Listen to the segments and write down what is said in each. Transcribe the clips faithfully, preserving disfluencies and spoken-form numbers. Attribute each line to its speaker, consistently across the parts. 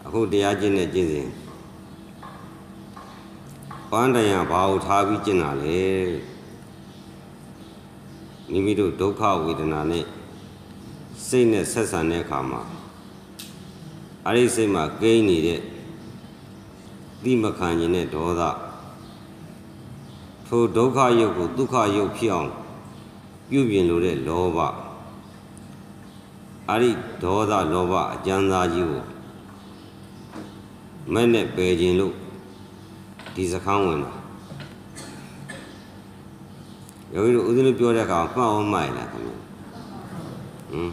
Speaker 1: အခုတရားကျင့်တဲ့ကျင့်စဉ်ပန်းတရံဘာကိုထားပြီးကျင့်တာလဲမိမိတို့ဒုက္ခဝေဒနာနဲ့စိတ်နဲ့ဆက်ဆံတဲ့အခါမှာအဲ့ဒီစိတ်မှာကိန်းနေတဲ့တိမခံခြင်းနဲ့ဒေါသထိုဒုက္ခရုပ်ကိုဒုက္ခရုပ်ဖြစ်အောင်ပြုပြင်လို့တဲ့လောဘအဲ့ဒီဒေါသလောဘအကျဉ်းသားကြီးကိုမဲ့နဲ့ပယ်ခြင်းလို့ဒီစခန်းဝင်တာယောဂီတို့ဦးဇင်းတို့ပြောတဲ့အခါမှတ်အောင်မှတ်လားခင်ဗျဟမ်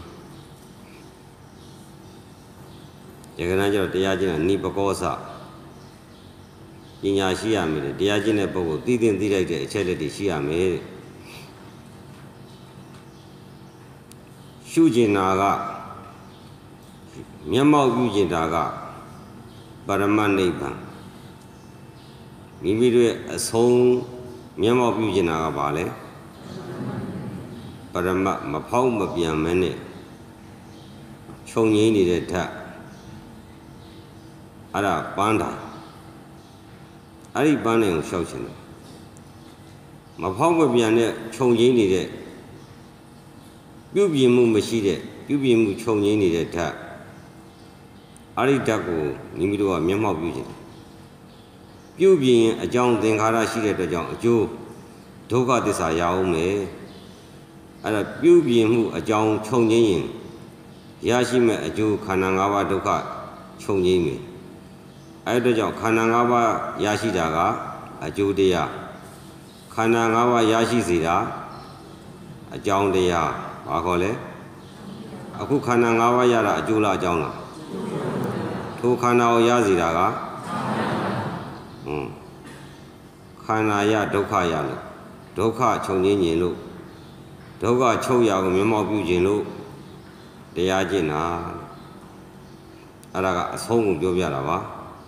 Speaker 1: ဒီကနေ့ကျတော့တရားကျင့်တာနိပကောစပညာရှိရမယ်တရားကျင့်တဲ့ပုဂ္ဂိုလ်သိသိသိလိုက်တဲ့အချက်လက်တွေရှိရမယ်ရှုကျင်တာကမျက်မှောက်ပြုကျင်တာကပရမနိဗ္ဗာန်မိမိတို့ရဲ့အဆုံးမျက်မှောက်ပြုကျင်တာကဘာလဲပရမမဖောက်မပြန်မနဲ့ခြုံငိမ့်နေတဲ့ဓာတ်အဲ့ဒါပန်းတိုင်းအဲ့ဒီပန်းတိုင်းကိုရှောက်ချင်တယ်မဖောက်မပြန်နဲ့ခြုံငိမ့်နေတဲ့ပြုပြင်မှုမရှိတဲ့ပြုပြင်မှုခြုံငိမ့်နေတဲ့ဓာတ်အဲ့ဒီဓာတ်ကိုမိမိတို့ကမျက်မှောက်ပြုကျင်တယ်ပြုပြင်ရင်အကြောင်းသင်္ခါရရှိတဲ့အတွက်ကြောင့်အကျိုးဒုက္ခသစ္စာရအောင်မယ်အဲ့ဒါပြုပြင်မှုအကြောင်းခြုံငိမ့်ရင်ရရှိမဲ့အကျိုးခန္ဓာ၅ပါးဒုက္ခခြုံငိမ့်မယ်အဲ့အတွက်ကြောင့်ခန္ဓာ၅ပါးရရှိတာကအကျိုးတရားခန္ဓာ၅ပါးရရှိစေတာအကြောင်းတရားဘာခေါ်လဲအခုခန္ဓာ၅ပါးရတာအကျိုးလားအကြောင်းလားထိုခန္ဓာကိုရစေတာကဟွန်းခန္ဓာရဒုက္ခရလို့ဒုက္ခချုပ်ငြိမ်းခြင်းလို့ဒုက္ခချုပ်ရကိုမျက်မှောက်ပြုခြင်းလို့တရားကျင့်တာအဲ့ဒါကအဆုံးကိုပြောပြတာပါ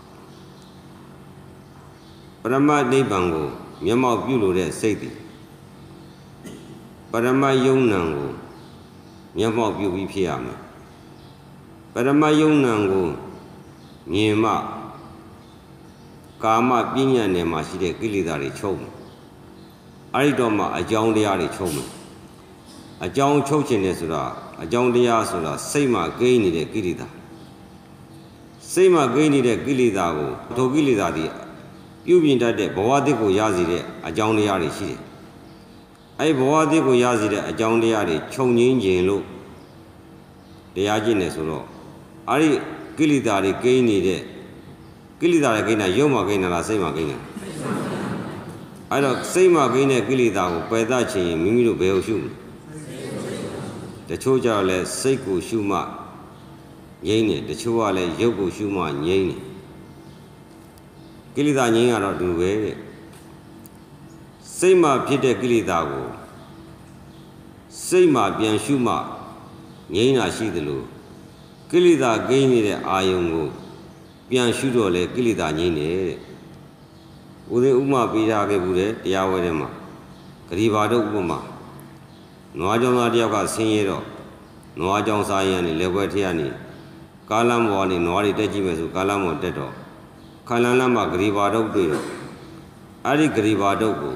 Speaker 1: ပရမနိဗ္ဗာန်ကိုမျက်မှောက်ပြုလို့တဲ့စိတ်တည်ပရမယုံနံကိုမျက်မှောက်ပြုပြီးဖြစ်ရမယ်ပရမယုံနံကိုမြင်မှကာမပညာနယ်မှာရှိတဲ့ကိလေသာတွေချုပ်မယ်အဲ့ဒီတော့မှအကြောင်းတရားတွေချုပ်မယ်အကြောင်းချုပ်ခြင်းတယ်ဆိုတာအကြောင်းတရားဆိုတာစိတ်မှာကိန်းနေတဲ့ကိလေသာစိတ်မှာကိန်းနေတဲ့ကိလေသာကိုထိုကိလေသာတွေပြုပြင်တတ်တဲ့ဘဝတစ်ကိုရစေတဲ့အကြောင်းတရားတွေရှိတယ်အဲ့ဘဝတစ်ကိုရစေတဲ့အကြောင်းတရားတွေခြုံငိမ့်ခြင်းလို့တရားကျင့်တယ်ဆိုတော့အဲ့ဒီကိလေသာတွေကိန်းနေတဲ့ကိလေသာတွေကိန်းတာရုပ်မှာကိန်းတာလားစိတ်မှာကိန်းတာအဲ့တော့စိတ်မှာကိန်းတဲ့ကိလေသာကိုပယ်သချင်ရင်မိမိတို့ဘယ်ကိုရှုမလဲတချို့ကြတော့လဲစိတ်ကိုရှုမှငြိမ့်တယ်တချို့ကလည်းရုပ်ကိုရှုမှငြိမ့်တယ်ကိလေသာငြိမ်းကတော့ဒီပဲတဲ့စိတ်မှာဖြစ်တဲ့ကိလေသာကိုစိတ်မှာပြန်ရှုမှငြိမ်းတာရှိသလိုကိလေသာကိန်းနေတဲ့အာယုံကိုပြန်ရှုတော့လေကိလေသာငြိမ်းတယ်တဲ့ဦးသိဥမာပေးထားခဲ့ဘူးတဲ့တရားဝဲထဲမှာဂရိဘာတို့ဥပမာနွားကြောင်သားတယောက်ကဆင်းရဲတော့နွားကြောင်စားရင်လည်းလက်ွက်ထရနေကာလမောကနေနွားတွေတက်ကြည့်မယ်ဆိုကာလမောတက်တော့ခန္ဓာလမ်းမှာဂရိဘာတို့တွေ့တော့အဲ့ဒီဂရိဘာတို့ကို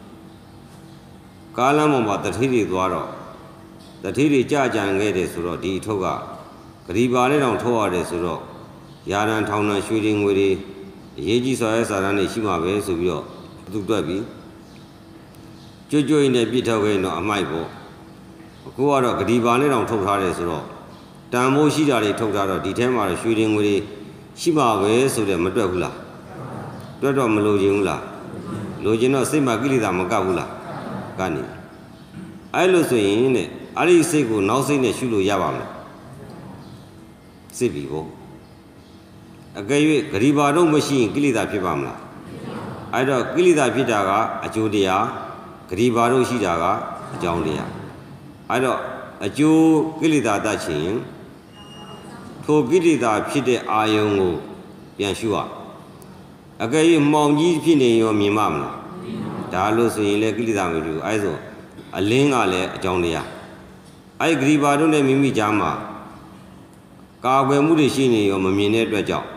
Speaker 1: ကာလမောမှာတတိတွေသွားတော့တတိတွေကြကြံခဲ့တယ်ဆိုတော့ဒီအထုပ်ကဂရိဘာနဲ့တောင်ထုတ်ရတယ်ဆိုတော့ယာရန်ထောင်နှံရွှေတွေငွေတွေအရေးကြီးစွာရဲ့စာရန်တွေရှိမှာပဲဆိုပြီးတော့သူတွက်ပြီးကြွကြွနဲ့ပြစ်ထုတ်ခဲ့တော့အမိုက်ပေါ့အခုကတော့ဂရိဘာနဲ့တောင်ထုတ်ထားတယ်ဆိုတော့တန်ဖိုးရှိတာတွေထုတ်ထားတော့ဒီထဲမှာရွှေတွေငွေတွေရှိမှာပဲဆိုတဲ့မတွက်ဘူးလားတွက်တော့မလိုချင်ဘူးလားလိုချင်တော့စိတ်မှာကိလေသာမကပ်ဘူးလားကနေအဲ့လိုဆိုရင်တဲ့အဲ့ဒီစိတ်ကိုနောက်စိတ်နဲ့ရှုလို့ရပါမလားစိတ်ပြီပေါ့အကယ်၍ဂရိဘာတော့မရှိရင်ကိလေသာဖြစ်ပါမလားအဲ့တော့ကိလေသာဖြစ်တာကအကျိုးတရားဂရိဘာတော့ရှိတာကအကြောင်းတရားအဲ့တော့အကျိုးကိလေသာတတ်ချင်ထိုကိလေသာဖြစ်တဲ့အာယုံကိုပြန်ရှုရအကယ်၍မှောင်ကြီးဖြစ်နေရောမြင်မမလားဒါလို့ဆိုရင်လည်းကိလေသာမတူဘူးအဲဆိုအလင်းကလည်းအကြောင်းတရားအဲဂရိဘာတို့နဲ့မိမိကြားမှာကာကွယ်မှုတွေရှိနေရောမမြင်တဲ့အတွက်ကြောင့်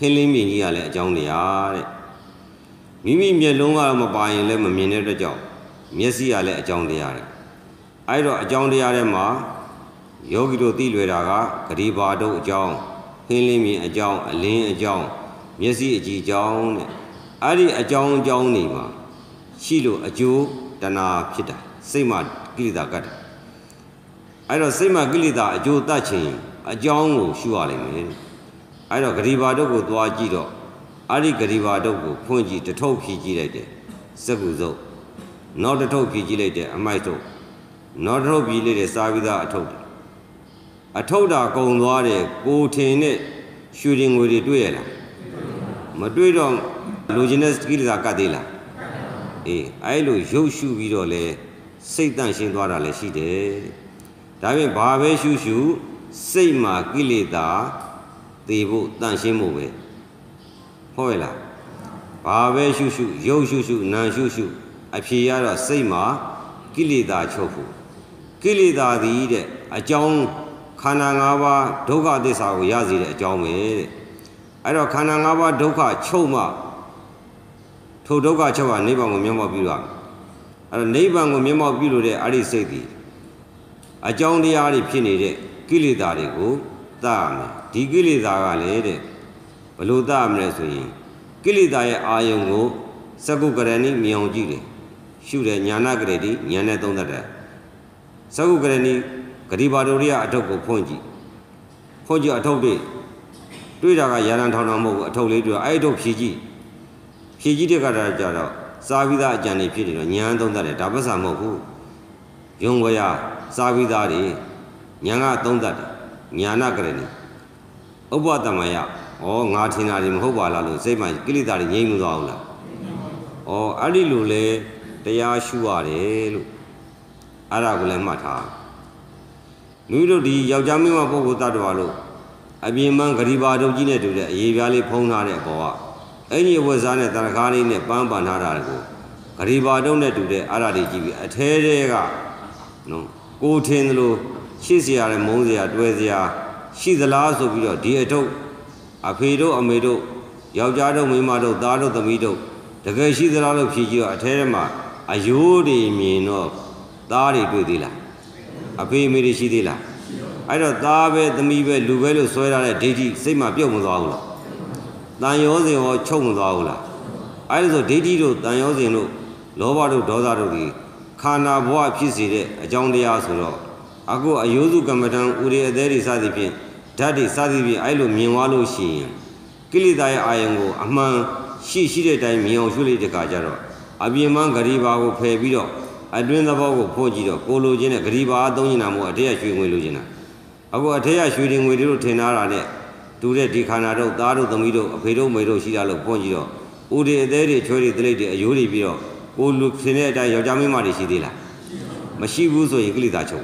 Speaker 1: ဟင်းလင်းမြင်ကြီးကလည်းအကြောင်းတရားတဲ့မိမိမျက်လုံးကမပါရင်လည်းမမြင်တဲ့အတွက်ကြောင့်မျက်စိကလည်းအကြောင်းတရားတဲ့အဲ့တော့အကြောင်းတရားထဲမှာယောဂီတို့သိလွယ်တာကဂရိဘာတုတ်အကြောင်းဟင်းလင်းမြင်အကြောင်းအလင်းအကြောင်းမျက်စိအကြည့်အကြောင်းတဲ့အဲ့ဒီအကြောင်းအကြောင်းတွေမှာရှိလို့အကျိုးတဏှာဖြစ်တာစိတ်မှာကိလေသာကတ်တာအဲ့တော့စိတ်မှာကိလေသာအကျိုးတတ်ခြင်းအကြောင်းကိုရှုရလိမ့်မယ်အဲ့တော့ဂရိဘာတုတ်ကိုသွားကြည့်တော့အဲ့ဒီဂရိဘာတုတ်ကိုဖွင့်ကြည့်တထုပ်ဖြီးကြည့်လိုက်တယ်စက္ကူစုပ်နောက်တထုပ်ဖြီးကြည့်လိုက်တယ်အမိုက်တုတ်နောက်တထုပ်ဖြီးလိုက်တယ်စားပြီးသားအထုပ်အထုပ်တာကုံသွားတယ်ကိုထင်နဲ့ရွှေရင်ငွေတွေတွေ့ရလားမတွေ့တော့လူချင်းတဲ့ကိလေသာကတ်သေးလားအေးအဲ့လိုရုပ်ရှုပြီးတော့လဲစိတ်တန့်ရှင်းသွားတာလည်းရှိတယ်ဒါပြင်ဘာပဲရှုရှုစိတ်မှာကိလေသာသေဖို့တန့်ရှင်းဖို့ပဲဟုတ်ရဲ့လားဘာပဲရှုရှုရုပ်ရှုရှုနာရှုရှုအဖြေရတော့စိတ်မှာကိလေသာချုပ်ဖို့ကိလေသာသည်တဲ့အကြောင်းခန္ဓာ၅ပါးဒုက္ခသစ္စာကိုရစေတဲ့အကြောင်းပဲတဲ့အဲ့တော့ခန္ဓာ၅ပါးဒုက္ခချုပ်မှထိုဒုက္ခချုပ်ကနိဗ္ဗာန်ကိုမျက်မှောက်ပြုရမယ်အဲ့တော့နိဗ္ဗာန်ကိုမျက်မှောက်ပြုလို့တဲ့အဲ့ဒီစိတ်ဒီအကြောင်းတရားတွေဖြစ်နေတဲ့ကိလေသာတွေကိုသတ်ရမယ်ဒီကိလေသာကလည်းတဲ့ဘယ်လိုသတ်ရမလဲဆိုရင်ကိလေသာရဲ့အာယုံကိုစက္ကုကရဏီမြင်အောင်ကြည့်တယ်ရှုတယ်ညာနာကရဏီဉာဏ်နဲ့သုံးသပ်တယ်စက္ကုကရဏီဂရိဘာတုရိယအထုပ်ကိုဖွင့်ကြည့်ဖွင့်ကြည့်အထုပ်တွေတွေ့တာကရာဏထောင်ထောင်မဟုတ်ဘူးအထုပ်လေးတွေ့အဲ့အထုပ်ဖြည့်ကြည့်ဖြည့်ကြည့်တဲ့ကတည်းကကြတော့စားပြီးသားအကြံတွေဖြစ်နေတော့ဉာဏ်သုံးသပ်တယ်ဒါပ္ပစမဟုတ်ဘူးယုံဝရစားပြီးသားတွေဉာဏ်ကသုံးသပ်တယ်ညာနာကရဏီဥပ္ပတမယဩငါထင်တာတွေမဟုတ်ပါလားလို့စိတ်မှကိလေသာတွေငြိမ့်မသွားဘူးလားဩအဲ့ဒီလိုလဲတရားရှုရတယ်လို့အဲ့ဒါကိုလည်းမှတ်ထားမိတို့ဒီယောက်ျားမင်းမပုဂ္ဂိုလ်တ attva လို့အပြင်မှန်ဂရိဘာတုတ်ကြီးနဲ့တူတဲ့အရေးပြားလေးဖုံးထားတဲ့အပေါ်ကအဲ့ဒီအဝတ်စားနဲ့တရကားလေးနဲ့ပန်းပန်ထားတာကိုဂရိဘာတုတ်နဲ့တူတဲ့အဲ့ဒါတွေကြည့်ပြီးအထဲထဲကနော်ကိုထင်သလိုရှေ့เสียရတယ်မုန်းเสียတွဲเสียရှိသလားဆိုပြီးတော့ဒီအထုပ်အဖေတို့အမေတို့ယောက်ျားတို့မိန်းမတို့သားတို့သမီးတို့တကယ်ရှိသလားလို့ဖြေကြည့်တော့အထဲထဲမှာအယိုးတွေမြင်တော့သားတွေတွေ့သေးလားအဖေအမေတွေရှိသေးလားအဲ့တော့သားပဲသမီးပဲလူပဲလို့ဆွဲထားတဲ့ဒိဋ္ဌိစိတ်မှာပြုတ်မသွားဘူးလားတန်ရောစဉ်ရောချုပ်မသွားဘူးလားအဲ့ဒါဆိုဒိဋ္ဌိတို့တန်ရောစဉ်တို့လောဘတို့ဒေါသတို့ဒီခန္ဓာဘဝဖြစ်စေတဲ့အကြောင်းတရားဆိုတော့အခုအယိုးစုကမ္မဋ္ဌာန်းဥရိအသေးတွေစသည်ဖြင့်ဓာတ်တွေစသည်ဖြင့်အဲ့လိုမြင်သွားလို့ရှိရင်ကိလေသာရဲ့အာယုံကိုအမှန်ရှိရှိတဲ့အတိုင်းမြင်အောင်ရှုလိုက်တဲ့အခါကျတော့အပြင်မှဂရိဘာကိုဖယ်ပြီးတော့အတွင်းသဘောကိုဖွင့်ကြည့်တော့ကိုလိုခြင်းနဲ့ဂရိဘာအသုံးနေတာမဟုတ်အထက်ရရွှေငွေလိုချင်တာအခုအထက်ရရွှေငွေတို့ထင်ထားတာနဲ့တူတဲ့ဒီခန္ဓာတို့သားတို့သမီးတို့အဖေတို့မေတို့ရှိတာလို့ဖွင့်ကြည့်တော့ဥရိအသေးတွေချွဲတွေတိလိတ်တွေအယိုးတွေပြီးတော့ကိုလူထင်တဲ့အတိုင်းယောက်ျားမင်းမတွေရှိသေးလားမရှိဘူးဆိုရင်ကိလေသာချုပ်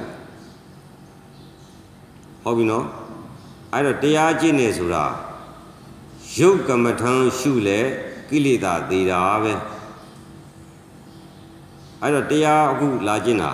Speaker 1: ဟုတ်ပြီနော်အဲ့တော့တရားကျင့်နေဆိုတာရုပ်ကမ္မထံရှုလေကိလေသာသေးတာပဲအဲ့တော့တရားအခုလာကျင့်တာ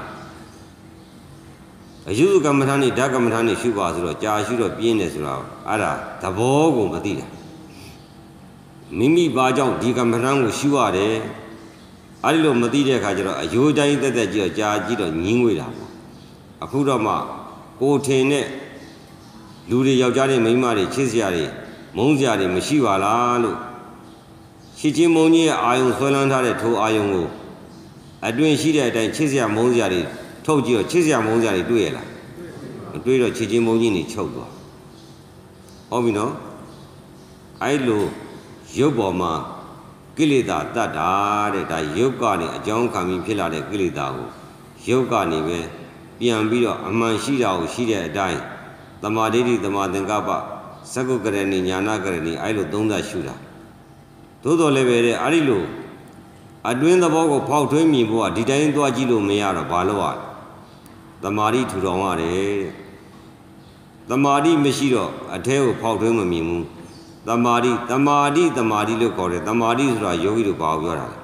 Speaker 1: အယုကမ္မထံနဲ့ဓာတ်ကမ္မထံနဲ့ရှုပါဆိုတော့ကြာရှုတော့ပြင်းနေဆိုတာအဲ့ဒါသဘောကိုမသိတာမိမိဘာကြောင့်ဒီကမ္မထံကိုရှုရတယ်အဲ့ဒီလိုမသိတဲ့အခါကျတော့အယုတိုင်းတက်တက်ကြည့်တော့ကြာကြည့်တော့ညင်းငွေတာပေါ့အခုတော့မှကိုထင်တဲ့လူတွေယောက်ျားတွေမိန်းမတွေချစ်စရာတွေမုန်းစရာတွေမရှိပါလားလို့ရှိချင်းမုန်းကြီးရဲ့အာယုံဆွဲလန်းထားတဲ့ထိုအာယုံကိုအတွင်ရှိတဲ့အတိုင်းချစ်စရာမုန်းစရာတွေထုတ်ကြည့်တော့ချစ်စရာမုန်းစရာတွေတွေ့ရလားမတွေ့တော့ချစ်ချင်းမုန်းကြီးနေချုပ်သွားဟုတ်ပြီနော်အဲ့လိုရုပ်ပေါ်မှာကိလေသာတတ်တာတဲ့ဒါရုပ်ကနေအကြောင်းခံပြီးဖြစ်လာတဲ့ကိလေသာကိုရုပ်ကနေပဲပြန်ပြီးတော့အမှန်ရှိတာကိုရှိတဲ့အတိုင်းသမာဓိဋ္ဌိသမာသင်္ကပ္ပစက္ကုကရဏီညာနာကရဏီအဲ့လိုသုံးသပ်ရှုတာသို့တော်လည်းပဲတဲ့အဲ့ဒီလိုအတွင်းသဘောကိုဖောက်ထွင်းမြင်ဖို့ကဒီတိုင်းသွားကြည့်လို့မရတော့ဘာလို့ ရသမာဓိထူထောင်ရတယ်သမာဓိမရှိတော့အထဲကိုဖောက်ထွင်းမမြင်ဘူးသမာဓိသမာဓိသမာဓိလို့ခေါ်တယ်သမာဓိဆိုတာယောဂီတို့ဘာကိုပြောတာလဲ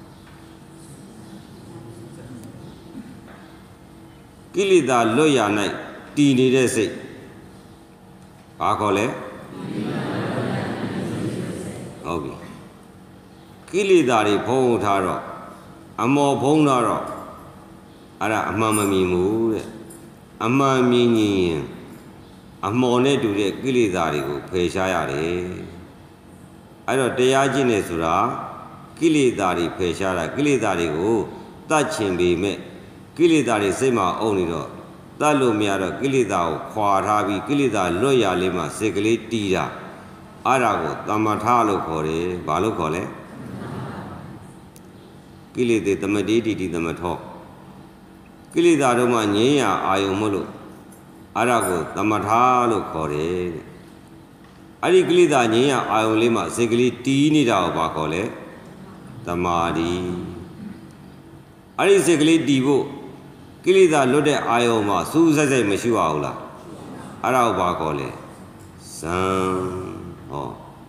Speaker 1: ကိလေသာလွတ်ရ၌တည်နေတဲ့စိတ်ဘာခေါ်လဲဟုတ်ပြီကိလေသာတွေဖုံးထားတော့အမော်ဖုံးထားတော့အဲ့ဒါအမှန်မမြင်ဘူးတဲ့အမှန်မြင်ရင်အမော်နဲ့တူတဲ့ကိလေသာတွေကိုဖယ်ရှားရတယ်အဲ့တော့တရားကျင့်နေဆိုတာကိလေသာတွေဖယ်ရှားတာကိလေသာတွေကိုတတ်ချင်ပေမဲ့ကိလေသာတွေစိတ်မှာအုံနေတော့တတ်လို့မရတော့ကိလေသာကိုခွာထားပြီးကိလေသာလွတ်ရလေးမှစိတ်ကလေးတီးတာအဲ့ဒါကိုတမထလို့ခေါ်တယ်ဘာလို့ခေါ်လဲကိလေသာတမတိတိတိတမထောကိလေသာတို့မှငြင်းရအာယုံမလို့အဲ့ဒါကိုတမထလို့ခေါ်တယ်တဲ့အဲ့ဒီကိလေသာငြင်းရအာယုံလေးမှစိတ်ကလေးတီးနေတာကိုဘာခေါ်လဲတမာတိအဲ့ဒီစိတ်ကလေးတီးဖို့ကိလေသာလွတ်တဲ့အာယုံမှာစူးစိုက်စိုက်မရှိပါဘူးလားအဲ့ဒါကိုဘာခေါ်လဲဇံဟော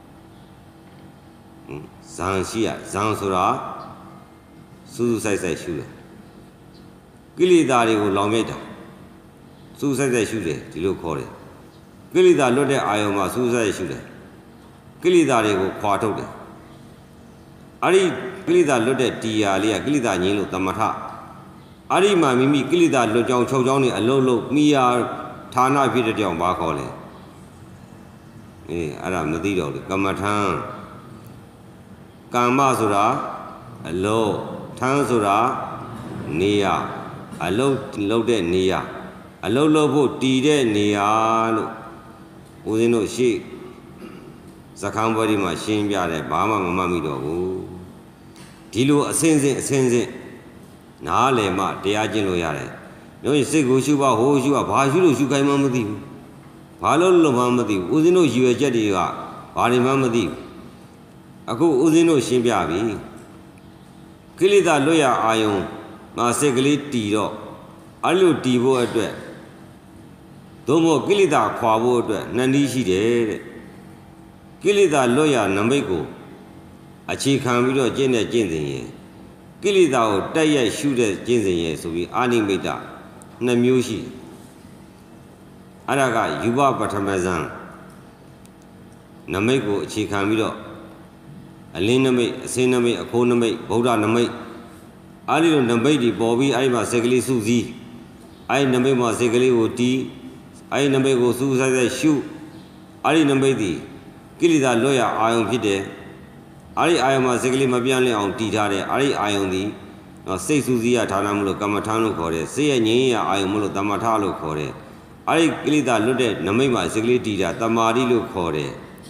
Speaker 1: ဇံရှိရဇံဆိုတာစူးစူးစိုက်စိုက်ရှုတယ်ကိလေသာတွေကိုလောင်မြိုက်တာစူးစိုက်စိုက်ရှုတယ်ဒီလိုခေါ်တယ်ကိလေသာလွတ်တဲ့အာယုံမှာစူးစိုက်ရှုတယ်ကိလေသာတွေကိုခွာထုတ်တယ်အဲ့ဒီကိလေသာလွတ်တဲ့တရားလေးကကိလေသာငြင်းလို့တမထအဲ့ဒီမှာမိမိကိလေသာလွတ်ကြောင်းချုပ်ကြောင်းတွေအလုံးလုံးမိယာဌာနဖြစ်တဲ့ကြောင့်ဘာခေါ်လဲအေးအဲ့ဒါမသိတော့ဘူးကမ္မထံကမ္မဆိုတာအလုံးထံဆိုတာနေရအလုံးလုံးတဲ့နေရအလုံးလုံးဖို့တည်တဲ့နေရလို့ဦးဇင်းတို့ရှိစခန်းဘွဲဒီမှာရှင်းပြတယ်ဘာမှမမှတ်မိတော့ဘူးဒီလိုအစင်းစင်းအစင်းစင်းနားလည်မှတရားကျင့်လို့ရတယ်တို့စိတ်ကိုရှုပါဟိုရှုပါဘာရှုလို့ရှုခိုင်းမှမသိဘူးဘာလို့လို့မှမသိဘူးဦးဇင်းတို့ရည်ရွယ်ချက်တွေကဘာတွေမှမသိဘူးအခုဦးဇင်းတို့ရှင်းပြပြီကိလေသာလွတ်ရအာယုံငါစိတ်ကလေးတီတော့အဲ့လိုတီဖို့အတွက်သို့မဟုတ်ကိလေသာခွာဖို့အတွက်နှဏီးရှိတယ်တဲ့ကိလေသာလွတ်ရနမိတ်ကိုအခြေခံပြီးတော့ကျင့်တဲ့ကျင့်စဉ်ရဲ့ကိလေသာကိုတိုက်ရိုက်ရှုတဲ့ကျင့်စဉ်ရဲ့ဆိုပြီးအာနိမိတ်တနှစ်မျိုးရှိအဲ့ဒါကယူဘပထမဇံနမိတ်ကိုအခြေခံပြီးတော့အလင်းနမိတ်အစင်းနမိတ်အခိုးနမိတ်ဗုဒ္ဓနမိတ်အဲ့ဒီလိုနမိတ်ဒီပေါ်ပြီးအဲ့ဒီမှာစိတ်ကလေးစုစည်းအဲ့ဒီနမိတ်မှာစိတ်ကလေးကိုတီးအဲ့ဒီနမိတ်ကိုစူးစိုက်စိုက်ရှုအဲ့ဒီနမိတ်ဒီကိလေသာလွတ်ရအာယုံဖြစ်တယ်အဲ့ဒီအာယုံမှာစိတ်ကလေးမပြန့်လင့်အောင်တည်ထားတယ်အဲ့ဒီအာယုံဒီစိတ်စူးစီးရဌာနမလို့ကမ္မထာလို့ခေါ်တယ်စိတ်ရဲ့ငြိမ်းရအာယုံမလို့တမထလို့ခေါ်တယ်အဲ့ဒီကိလေသာလွတ်တဲ့နမိတ်မှာစိတ်ကလေးတည်တာတမာတိလို့ခေါ်တယ်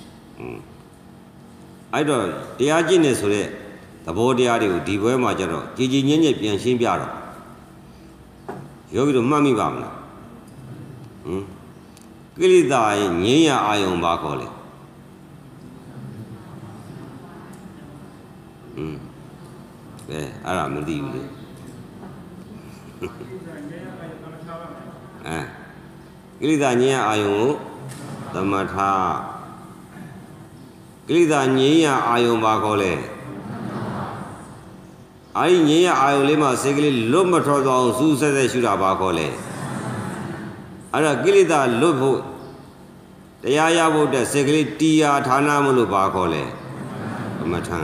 Speaker 1: အဲ့တော့တရားကျင့်နေဆိုတဲ့သဘောတရားတွေကိုဒီဘွဲမှာကျတော့ကြည်ကြည်ညံ့ညံ့ပြန်ရှင်းပြတော့ယောဂီတို့မှတ်မိပါမလားဟင်ကိလေသာရဲ့ငြင်းရအာယုံပါခေါ်လေဟင်ကဲအဲ့ဒါမသိဘူးလေအဲကိလေသာငြင်းရအာယုံကိုသမထကိလေသာငြင်းရအာယုံပါခေါ်လေအဲ့ဒီငြင်းရအာယုံလေးမှာစိတ်ကလေးလွတ်မထောသွားအောင်စူးဆက်ဆက်ရှုတာပါခေါ်လေအဲ့ဒါကိလေသာလွတ်ဖို့တရားရဖို့တဲ့စိတ်ကလေးတီယာဌာနမလို့ပါခေါ်လေကမ္မထံ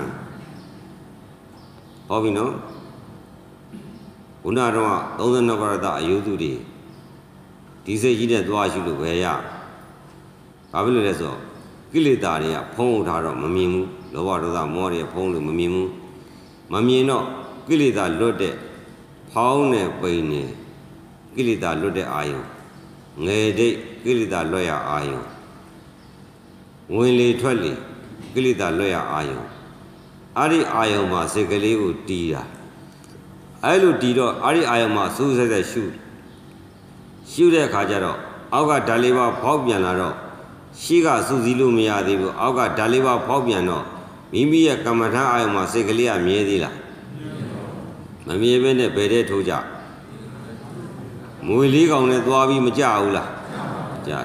Speaker 1: ဟောပြီနော်ဘုနာတော်ကသုံးဆယ်နှစ်ပါးရတအယုသူတွေဒီစိတ်ကြီးနဲ့သွားရှုလို့ပဲရဘာဖြစ်လို့လဲဆိုတော့ကိလေသာတွေကဖုံးထားတော့မမြင်ဘူးလောဘဒေါသမောဟတွေဖုံးလို့မမြင်ဘူးမမြင်တော့ကိလေသာလွတ်တဲ့ဖောင်းနဲ့ပိန်နဲ့ကိလေသာလွတ်တဲ့အာယုံငယ်ဒိတ်ကိလေသာလွတ်ရအာယုံဝင်လေထွက်လေကိလေသာလွတ်ရအာယုံအဲ့ဒီအာယုံမှာစိတ်ကလေးကိုတီးတာအဲ့လိုတီးတော့အဲ့ဒီအာယုံမှာစူးစိုက်စိုက်ရှုရှုတဲ့အခါကျတော့အောက်ကဓာတ်လေးပါဖောက်ပြန်လာတော့ရှိကစူးစီးလို့မရသေးဘူးအောက်ကဓာတ်လေးပါဖောက်ပြန်တော့မိမိရဲ့ကမ္မထာအာယုံမှာစိတ်ကလေးကမြဲသေးလားမမြဲဘဲနဲ့ဘယ်တဲ့ထိုးကြမွေလေးကောင်နဲ့သွားပြီးမကြဘူးလားကြား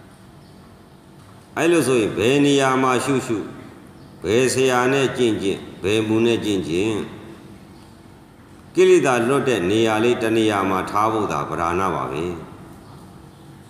Speaker 1: အဲ့လိုဆိုရင်ဘယ်နေရာမှာရှုရှုဘယ်ဆရာနဲ့ကျင့်ကျင့်ဘယ်မူနဲ့ကျင့်ကျင့်ကိလေသာလွတ်တဲ့နေရာလေးတနေရာမှာထားဖို့သာပဓာနာပါပဲ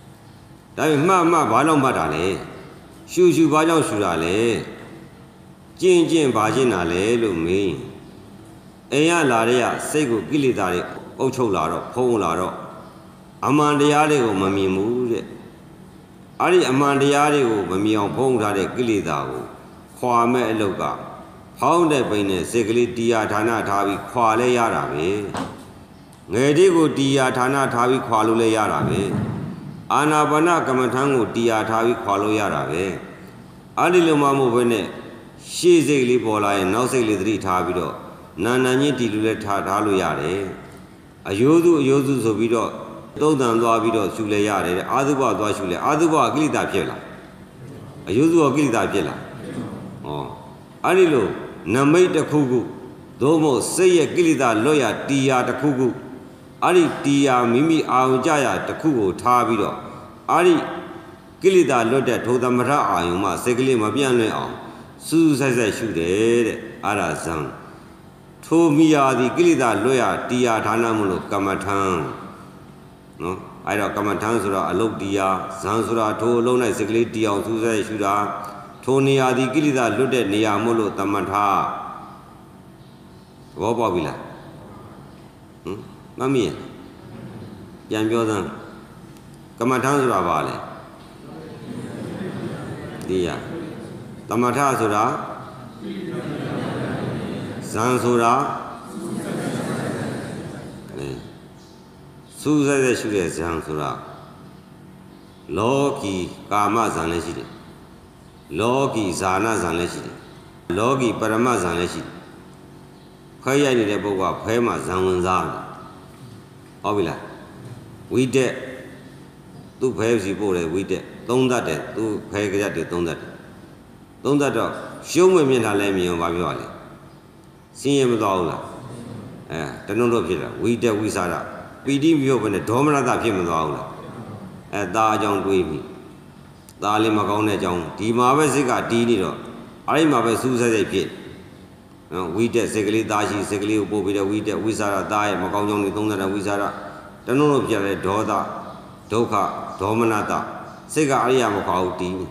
Speaker 1: ဒါပေမဲ့မှတ်မှတ်ဘာလို့မှတ်တာလဲရှုရှုဘာကြောင့်ရှုတာလဲကျင့်ကျင့်ပါခြင်းနာလေလို့မင်းအိမ်ရလာတဲ့စိတ်ကိုကိလေသာတွေအုပ်ချုပ်လာတော့ဖုံးလာတော့အမှန်တရားတွေကိုမမြင်ဘူးတဲ့အဲ့ဒီအမှန်တရားတွေကိုမမြင်အောင်ဖုံးထားတဲ့ကိလေသာကိုခွာမဲ့အလုပ်ကဖောင်းတဲ့ပိန်နဲ့စိတ်ကလေးတရားဌာနထားပြီးခွာလဲရတာပဲငယ်လေးကိုတရားဌာနထားပြီးခွာလို့လဲရတာပဲအာနာပါနကမ္မထံကိုတရားထားပြီးခွာလို့ရတာပဲအဲ့ဒီလိုမှမဟုတ်ဘဲနဲ့ရှေ့စိတ်လေးပေါ်လာရင်နောက်စိတ်လေးသတိထားပြီးတော့နာနာချင်းတီလူလည်းထားထားလို့ရတယ်အယိုးစုအယိုးစုဆိုပြီးတော့သုံးတန်သွားပြီးတော့ရှုလဲရတယ်တဲ့အာသုဘသွားရှုလဲအာသုဘအကိလေသာဖြစ်လာအယိုးစုအကိလေသာဖြစ်လာဟောအဲ့ဒီလိုနမိတ်တစ်ခုခုသို့မဟုတ်စိတ်ရဲ့ကိလေသာလွတ်ရတရားတစ်ခုခုအဲ့ဒီတရားမိမိအာရုံကြရတစ်ခုကိုထားပြီးတော့အဲ့ဒီကိလေသာလွတ်တဲ့ထိုသမထအာယုံမှာစိတ်ကလေးမပြန့်လွင့်အောင်စူးစိုက်စိုက်ရှုတယ်တဲ့အဲ့ဒါဇံထိုမိယာသည်ကိလေသာလွတ်ရတရားဌာနမလို့ကမ္မထံနော်အဲ့တော့ကမ္မထံဆိုတာအလုတ်တရားဇံဆိုတာထိုအလုံး၌စိတ်ကလေးတီအောင်စူးစိုက်ရှုတာထိုနေရာသည်ကိလေသာလွတ်တဲ့နေရာမို့လို့သမထဘောပေါက်ပြီလားဟမ်မမီးပြန်ပြောစမ်းကမ္မထံဆိုတာဘာလဲတရားသမထဆိုတာဇံဆိုတာစူးစိုက်တဲ့ရှုတဲ့ဇံဆိုတာလောကီကာမဇံလည်းရှိတယ်လောကီဇာနာဇံလည်းရှိတယ်လောကီပရမဇံလည်းရှိတယ်ဖဲရိုက်နေတဲ့ပုဂ္ဂိုလ်ကဖဲမှာဇံဝင်စားတယ်ဟုတ်ပြီလားဝိတက်သူ့ဖဲစီပို့တယ်ဝိတက်သုံးတတ်တယ်သူ့ဖဲကြက်တွေသုံးတတ်တယ်သုံးတတ်တော့ရှုံးဝင်မြင်တာလည်းမြင်အောင်ဘာပြောရလဲစင်းရမသွားဘူးလားအဲတနုံတော့ဖြစ်တာဝိတက်ဝိစာရပီတိမျိုးပဲနဲ့ဒေါမနတဖြစ်မသွားဘူးလားအဲตาအကြောင်းတွေးပြီตาလေးမကောင်းတဲ့အကြောင်းဒီမှာပဲစိတ်ကတီးနေတော့အဲ့ဒီမှာပဲစူးစိုက်စိုက်ဖြစ်နော်ဝိတက်စိတ်ကလေးตาရှိစိတ်ကလေးကိုပို့ပြီးတော့ဝိတက်ဝိစာရตาရဲ့မကောင်းကြောင်းတွေသုံးတတ်တဲ့ဝိစာရတနုံတော့ဖြစ်တဲ့ဒေါသဒုက္ခဒေါမနတစိတ်ကအရိယာမခေါ်ဘူးတီး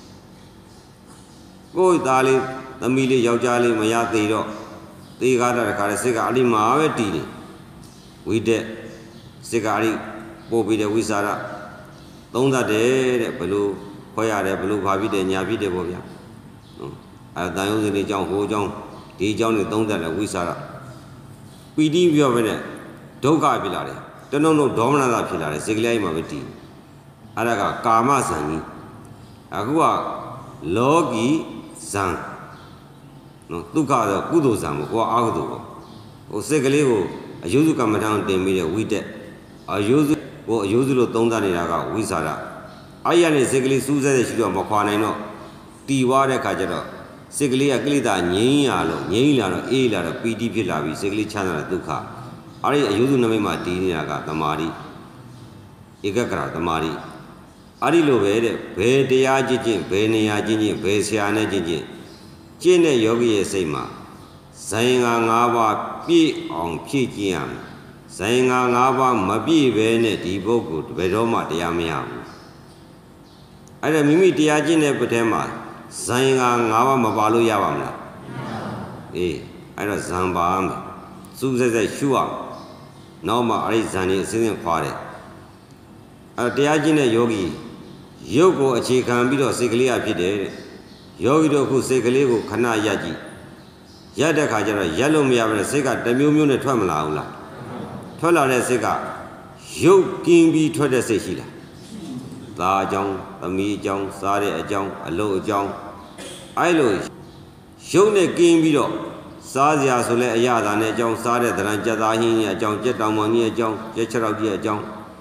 Speaker 1: ကိုယ်သားလေးသမီးလေးယောက်ျားလေးမရသေးတော့သေကားတာတခါလေစိတ်ကအရိမာပဲတီးတယ်ဝိတက်စိတ်ကအရိပို့ပြီးတဲ့ဝိစာရသုံးတတ်တယ်တဲ့ဘလို့ခွဲရတယ်ဘလို့ဘာဖြစ်တယ်ညာဖြစ်တယ်ပေါ့ဗျာအဲတန်ရုံးစင်းလေးကြောင်းဟိုကြောင်းဒီကြောင်းတွေသုံးတတ်တယ်ဝိစာရပီတိပြောပဲနဲ့ဒုက္ခဖြစ်လာတယ်တနှုံနှုံဒေါမနတာဖြစ်လာတယ်စိတ်ကလေးမှာပဲတီးအဲ့ဒါကကာမဇံကြီးအခုကလောကီဇံနော်ဒုက္ခတော့ကုသိုလ်ဇံကိုကိုကအာဟုသိုလ်ပေါ့ဟိုစိတ်ကလေးကိုအယုစုကမ္မထံတင်ပြီးတဲ့ဝိတက်အယုစုကိုအယုစုလို့သုံးသပ်နေတာကဝိစာရအဲ့ရနေစိတ်ကလေးစူးစဲတဲ့ရှိတော့မခွာနိုင်တော့တီဝါတဲ့ခါကျတော့စိတ်ကလေးကကိလေသာငြိမ်းရလို့ငြိမ်းလာတော့အေးလာတော့ပီတိဖြစ်လာပြီးစိတ်ကလေးချမ်းသာတဲ့ဒုက္ခအဲ့ဒီအယုစုနမိတ်မှာတည်နေတာကသမာဓိဧကဂရသမာဓိအဲ့ဒီလိုပဲတဲ့ဘယ်တရားကြည့်ချင်းဘယ်နေရာကြည့်ချင်းဘယ်ဆရာနဲ့ကြည့်ချင်းကျင့်တဲ့ယောဂီရဲ့စိတ်မှာဇိုင်ငါ၅ပါးပြည့်အောင်ဖြည့်ကျင့်ရမယ်ဇိုင်ငါ၅ပါးမပြည့်ဘဲနဲ့ဒီပုဂ္ဂိုလ်ဘယ်တော့မှတရားမရဘူးအဲ့ဒါမိမိတရားကျင့်တဲ့ပထဲမှာဇိုင်ငါ၅ပါးမပါလို့ရပါမလားအေးအဲ့တော့ဇံပါမယ်စူးစိုက်စိုက်ရှုရအောင်နောက်မှအဲ့ဒီဇံကြီးအစဉ်စဉ်ခွာတယ်အဲ့တရားကျင့်တဲ့ယောဂီရုပ်ကိုအခြေခံပြီးတော့စိတ်ကလေးအဖြစ်တယ်တဲ့ယောဂီတို့ခုစိတ်ကလေးကိုခဏရပ်ကြည့်ရပ်တဲ့ခါကျတော့ရပ်လို့မရဘူးစိတ်ကတမျိုးမျိုးနဲ့ထွက်မလာဘူးလားထွက်လာတဲ့စိတ်ကရုပ်ကင်းပြီးထွက်တဲ့စိတ်ရှိလားသားအကြောင်းသမီးအကြောင်းစားတဲ့အကြောင်းအလုပ်အကြောင်းအဲ့လိုရုပ်နဲ့ကင်းပြီးတော့စားစရာဆိုလဲအရသာနဲ့အကြောင်းစားတဲ့တရံကြက်သားဟင်းကြီးအကြောင်းကြက်တောင်မောင်ကြီးအကြောင်းကြက်ခြေထောက်ကြီးအကြောင်း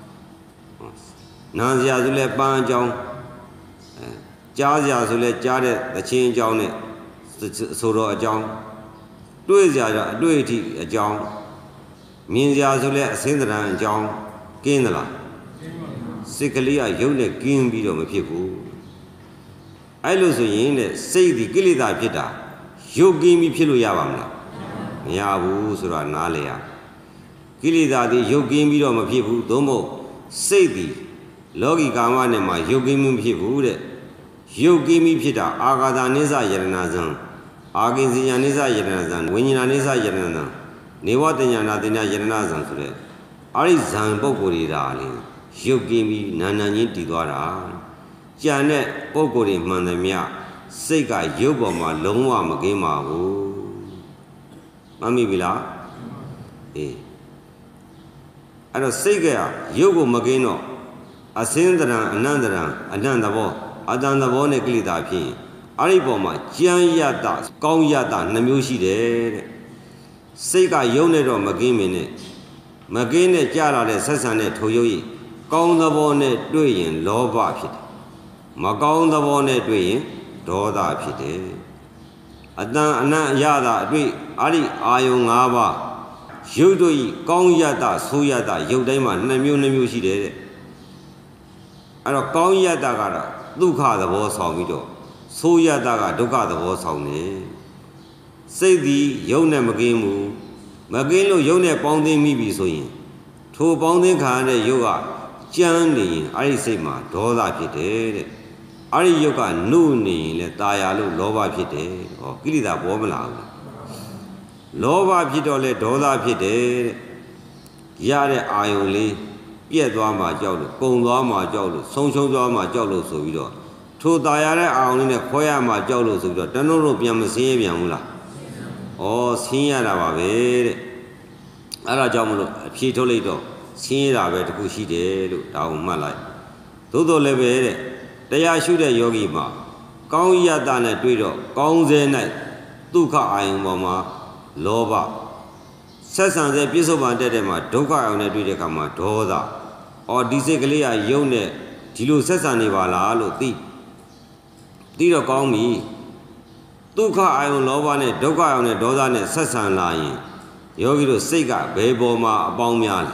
Speaker 1: နာစရာဆိုလဲပန်းအကြောင်းအဲကြားစရာဆိုလဲကြားတဲ့သချင်းအကြောင်းနဲ့ဆိုတော့အကြောင်းတွေ့စရာတော့အတွေ့အထိအကြောင်းမြင်စရာဆိုလဲအစင်းသဏ္ဍာန်အကြောင်းကင်းသလားစိတ်ကလေးကရုပ်နဲ့ကင်းပြီးတော့မဖြစ်ဘူးအဲ့လိုဆိုရင်တဲ့စိတ်ဒီကိလေသာဖြစ်တာရုပ်ကင်းပြီးဖြစ်လို့ရပါမလားမရဘူးဆိုတာနားလေရကိလေသာဒီရုပ်ကင်းပြီးတော့မဖြစ်ဘူးသို့မဟုတ်စိတ်ဒီလောကီကာမနဲ့မှာရုပ်ကင်းမှုဖြစ်ဘူးတဲ့ရုပ်ကင်းပြီးဖြစ်တာအာဂါသနိစ္စယရဏဇံ आगे से जाने सा यरना वही नाने सा यरना नेवा तेना तेना यरना संसुरे अरे जान पोकोरी डाले योगी भी नाना नीति द्वारा जाने पोकोरी मंदमिया से का योगो मा लोंवा मगे मावो मम्मी बिला ए अरे से गया योगो मगे नो असेंद्रा अनंदरा अनंदवो अदंदवो ने क्लिता भी अरे बोमा जान यादा काउ यादा नम्यूशी दे से का योग ने रो मगे में ने मगे ने क्या लाले ससन ने ठोयोई काउ दबो ने डुयिन लोभा फिट मकाउ दबो ने डुयिन दोदा फिटे अदं अना यादा डुई अरे आयो गाबा योग डुई काउ यादा सो यादा योग दाई मा नम्यू नम्यूशी दे अरे काउ यादा का दुखा दबो सावी दो सो यादा का दुखा दबो सावने से दी योग ने मगे मु मगे लो योग ने पाउंदे मी भी सोई ठो पाउंदे खाने योगा जान नहीं अरे से माँ दोदा फिटे अरे योगा नू नहीं ले ताया लो लोभा फिटे और किलिदा बोमला लोभा फिटो ले दोदा फिटे यारे आयो ले ये द्वा मा जाओ लो कौन द्वा मा जाओ लो सोंशों द्वा मा जाओ लो सोवी दो ठो ताया रे आयो ने खोया मा जाओ लो सोवी दो टनो रो पिया में सीए पिया मुला और सीया ना बाबे अरा जाओ मुलो फिटो ले दो सीरा बे तो कुछ ही दे लो ताऊ मालाय तो तो ले बे रे तया शुद्ध योगी मा काउ यादा ने ट्वीटो काउ जे ने दुखा आयु मामा लोभा सत्संग से पिसो बांटे दे मा दुखा आयु ने ट्वीटे का मा दोदा और डिसे के लिए योग ने जिलो सत्संग ने वाला लो ती ती रो काउ मी दुखा आयु लोभा ने दुखा आयु ने दोदा ने सत्संग लाए योगी रो सही का बेबो मा अपाउ म्याल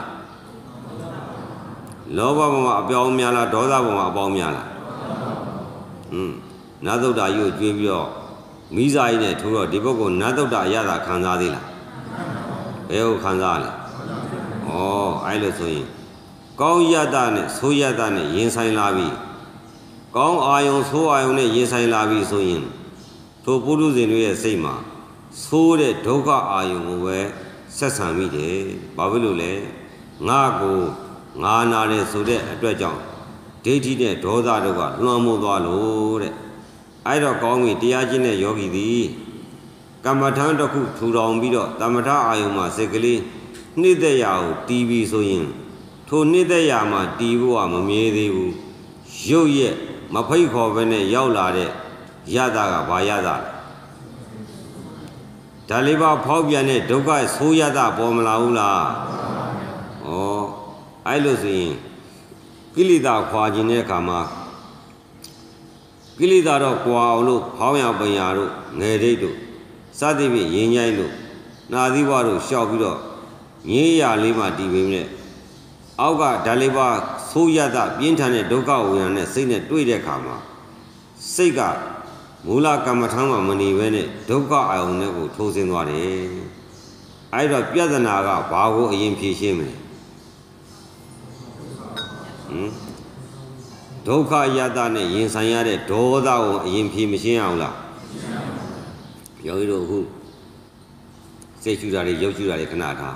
Speaker 1: लोभा मा अपाउ म्याला दोदा मा अपाउ म्याला हम्म नादौड़ा यो जुबियो मीज़ाई ने थोड़ा डिबो को नादौड़ा यादा खानदा दिला बेहो खानदा ले ओ आइलो सोई काउ यादा ने सो यादा ने ये साइन लावी काउ आयो सो आयो ने ये साइन लावी सोई तो पुरु जिन वे सही माँ सो रे ढोका आयो वे ससामी दे बाबुलो ले ना को ना नारे सो रे अट्वा जाओ डेटी ने दोदा दोगा लुआमो द्वा लो रे आइरो काउंगी तियाजी ने योगी दी कमठान तकु ठुराउं बिदो तमठा आयु मा सेकली निदेयाओ टीवी सोयिन ठो निदेया मा टीवो आ ममे देबु यो ये मफई खोबे ने याव ला दे यादा का बा यादा दालिबा फाउबिया ने दुखा सो यादा पोमला उला ओ आइलो सिन किलिदा ख्वाजी ने कामा किलिदा रो क्वाओ लो फावया बया रो नेरे दो सादे भी यिंजाई लो नादिवा रो शाओ बिदो ये या ले मा टीवी में आओगा डालेबा सो यादा पिंठा ने दुखा उया ने सही ने ट्वी दे कामा सही का मूला कमठां मा मनी वे ने दुखा आयो ने को ठोसिन द्वा दे आइरो प्यदना का बा को अयिन phie shin me दुखा यादा ने yin san ya de doda को अयिन phie ma shin आउं ला योगी रो हु से शुदा रे योग शुदा रे खना था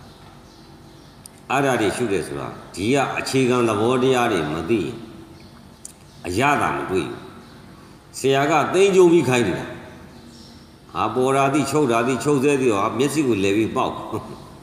Speaker 1: आरा रे शुदे सोदा दी या अछेगन तबो तया रे मति अयादा म ट्वीဆရာကသိန်းကျုံပြီးခိုင်းနေတာဟာပေါ်ရာတိချုပ်တာတိချုပ်သေးသေးတော့မျက်စိကိုလဲပြီးပေါက်ဟမ်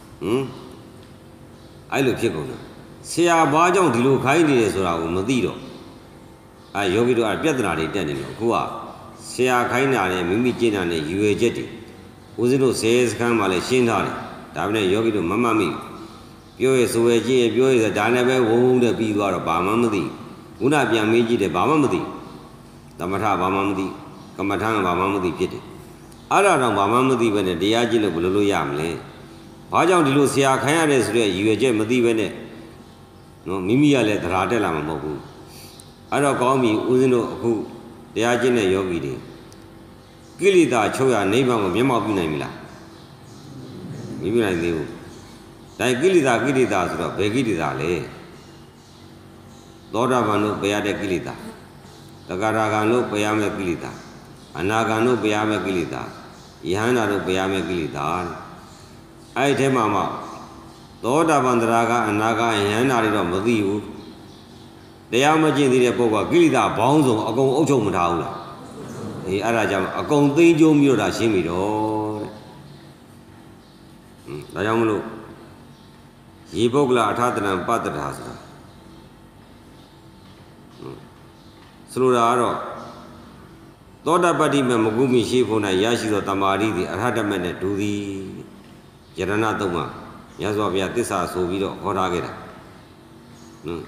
Speaker 1: အဲ့လိုဖြစ်ကုန်တယ်ဆရာဘာကြောင့်ဒီလိုခိုင်းနေတယ်ဆိုတာကိုမသိတော့အဲယောဂီတို့ကပြဿနာတွေတက်နေလို့အခုကဆရာခိုင်းတာနဲ့မိမိကျင့်တာနဲ့ရွယ်ချက်တွေဦးဇင်းတို့ဆယ်စခန်းမှာလည်းရှင်းထားတယ်ဒါပေမဲ့ယောဂီတို့မမှတ်မိပြောရဆိုရကြည့်ရပြောရဒါနဲ့ပဲဝုန်းဝုန်းနဲ့ပြီးသွားတော့ဘာမှမသိခုနပြန်မေးကြည့်တယ်ဘာမှမသိသမထဘာမှမသိကမ္မထံဘာမှမသိဖြစ်တယ်အဲ့ဒါတော့ဘာမှမသိပဲနဲ့တရားကြည့်လို့ဘယ်လိုလုပ်ရမလဲဘာကြောင့်ဒီလိုဆရာခိုင်းရတဲ့ဆိုတဲ့ရည်ရွယ်ချက်မသိပဲနဲ့နော်မိမိကလည်းသရာတက်လာမှာမဟုတ်ဘူးအဲ့တော့ကောင်းပြီဦးဇင်းတို့အခုတရားကျင့်တဲ့ယောဂီတွေကိလေသာချုပ်ရနိဗ္ဗာန်ကိုမျက်မှောက်ပြုနိုင်ပြီလားမပြုနိုင်သေးဘူးဒါကိလေသာကိလေသာဆိုတော့ဘယ်ကိလေသာလဲသောတာပန်တို့ပယ်ရတဲ့ကိလေသာတဂရဂံတို့ပယ်ရမယ့်ကိလေသာအနာဂံတို့ပယ်ရမယ့်ကိလေသာယဟန္တာတို့ပြရမယ့်ကိလေသာအဲ့ဒီထဲမှာမှသောတာပန်တရာကအနာဂတ်ယဟန္တာတွေတော့မသိဘူးတရားမကျင့်သေးတဲ့ပုဂ္ဂိုလ်ကကိလေသာဘောင်းစုံအကုန်အုပ်ချုပ်မထားဘူးလားအေးအဲ့ဒါကြောင့်အကုန်သိကျုံပြီးတော့ဒါရှင်းပြီတော့တဲ့ဟွန်းဒါကြောင့်မလို့ရေပုဂ္ဂလအထာတနံပတ္တတာဆိုတာဆိုလိုတာကတော့သောတာပတ္တိမမကုမိရှိဖို့၌ရရှိသောတမာရီသည်အရဟတမနဲ့ဒူသည်ယရဏသုံးပါးမြတ်စွာဘုရားသစ္စာဆိုပြီးတော့ဟောထားခဲ့တာနော်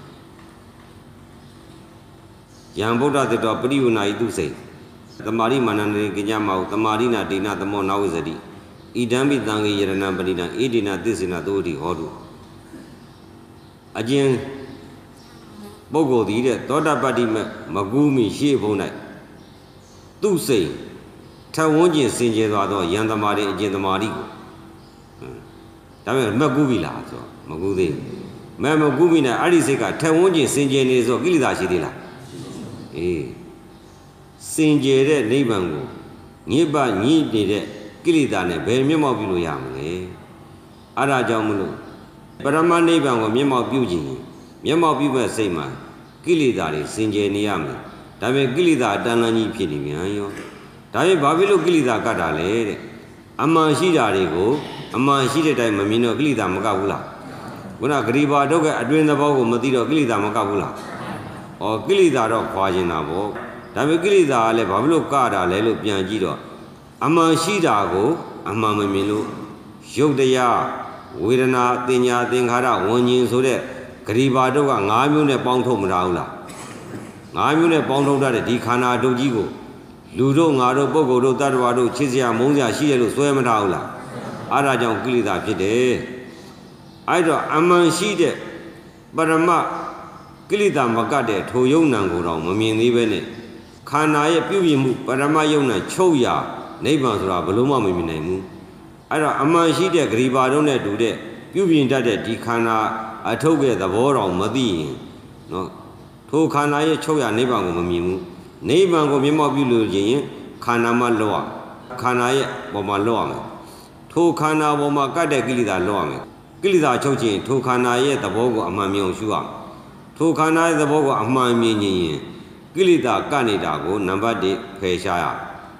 Speaker 1: ယံဗုဒ္ဓသတ္တပရိဝနာဤသူစိတ်တမာရိမာနန္တေကညမဟုတမာရိနာဒေနသမောနာဝိဇတိဣဒံပိတံကေယရဏပရိနံဣဒိနာသစ္စေနသောတိဟောတုအကျဉ်ပုဂ္ဂိုလ်သည်တဲ့သောတာပတ္တိမမကူးမိရှေ့ဘုံ၌သူစိတ်ထဝန်းကျင်စင်ကြယ်သွားသောယံတမာရိအကျဉ်တမာရိကိုဒါပေမဲ့မကူးပြီလားဆိုမကူးသေးဘူးမဲမကူးပြီနဲ့အဲ့ဒီစိတ်ကထဝန်းကျင်စင်ကြယ်နေဆိုကိလေသာရှိသေးလားအေးစင်ကြယ်တဲ့နိဗ္ဗာန်ကိုညစ်ပညစ်နေတဲ့ကိလေသာနဲ့ဘယ်မျက်မှောက်ပြုလို့ရမလဲအဲ့ဒါကြောင့်မလို့ပရမနိဗ္ဗာန်ကိုမျက်မှောက်ပြုခြင်းမျက်မှောက်ပြုမဲ့စိတ်မှာကိလေသာတွေစင်ကြယ်နေရမယ်ဒါပေမဲ့ကိလေသာအတန်လန်းကြီးဖြစ်နေပြန်ရောဒါပေမဲ့ဘာဖြစ်လို့ကိလေသာကတ်တာလဲတဲ့အမှန်ရှိတာတွေကိုအမှန်ရှိတဲ့အတိုင်းမမြင်တော့ကိလေသာမကတ်ဘူးလားခုနဂရိဘာဒုက္ခအတွင်းသဘောကိုမသိတော့ကိလေသာမကတ်ဘူးလားဩကိလေသာတော့ခွာခြင်းတာပေါ့ဒါပေမဲ့ကိလေသာကလည်းဘာဖြစ်လို့ကတာလဲလို့ပြန်ကြည့်တော့အမှန်ရှိတာကိုအမှန်မမြင်လို့ရုပ်တရားဝေဒနာတင်ညာသင်္ခါရဝဉ္ဉင်ဆိုတဲ့ဂရိဘာဒုက္ခ၅မျိုးနဲ့ပေါင်းထုတ်မထားဘူးလား၅မျိုးနဲ့ပေါင်းထုတ်တဲ့ဒီခန္ဓာဒုတ်ကြီးကိုလူတို့ငါတို့ပုဂ္ဂိုလ်တို့တ attva တို့ချစ်စရာမုန်းစရာရှိတယ်လို့ဆွဲမထားဘူးလားအဲ့ဒါကြောင့်ကိလေသာဖြစ်တယ်အဲ့တော့အမှန်ရှိတဲ့ပရမကိလေသာမကတဲ့ထိုယုံနံကိုတော့မမြင်သေးပဲနဲ့ခန္ဓာရဲ့ပြုပြင်မှုပရမယုံနံချုပ်ရာနိဗ္ဗာန်ဆိုတာဘလို့မှမမြင်နိုင်ဘူးအဲ့တော့အမှန်ရှိတဲ့ဂရိဘာတို့နဲ့တူတဲ့ပြုပြင်တတ်တဲ့ဒီခန္ဓာအထုတ်ရဲ့သဘောတော်မသိရင်နော်ထိုခန္ဓာရဲ့ချုပ်ရာနိဗ္ဗာန်ကိုမမြင်ဘူးနိဗ္ဗာန်ကိုမျက်မှောက်ပြုလို့ခြင်းခန္ဓာမှလော့ခန္ဓာရဲ့ပေါ်မှာလော့ရမယ်ထိုခန္ဓာပေါ်မှာကတ်တဲ့ကိလေသာလော့ရမယ်ကိလေသာချုပ်ခြင်းထိုခန္ဓာရဲ့သဘောကိုအမှန်မြင်အောင်ရှုရမယ်ထိုခန္ဓာရဲ့သဘောကိုအမှန်မြင်ရင်ကိလေသာကနေတာကိုနံပါတ်၁ဖယ်ရှားရ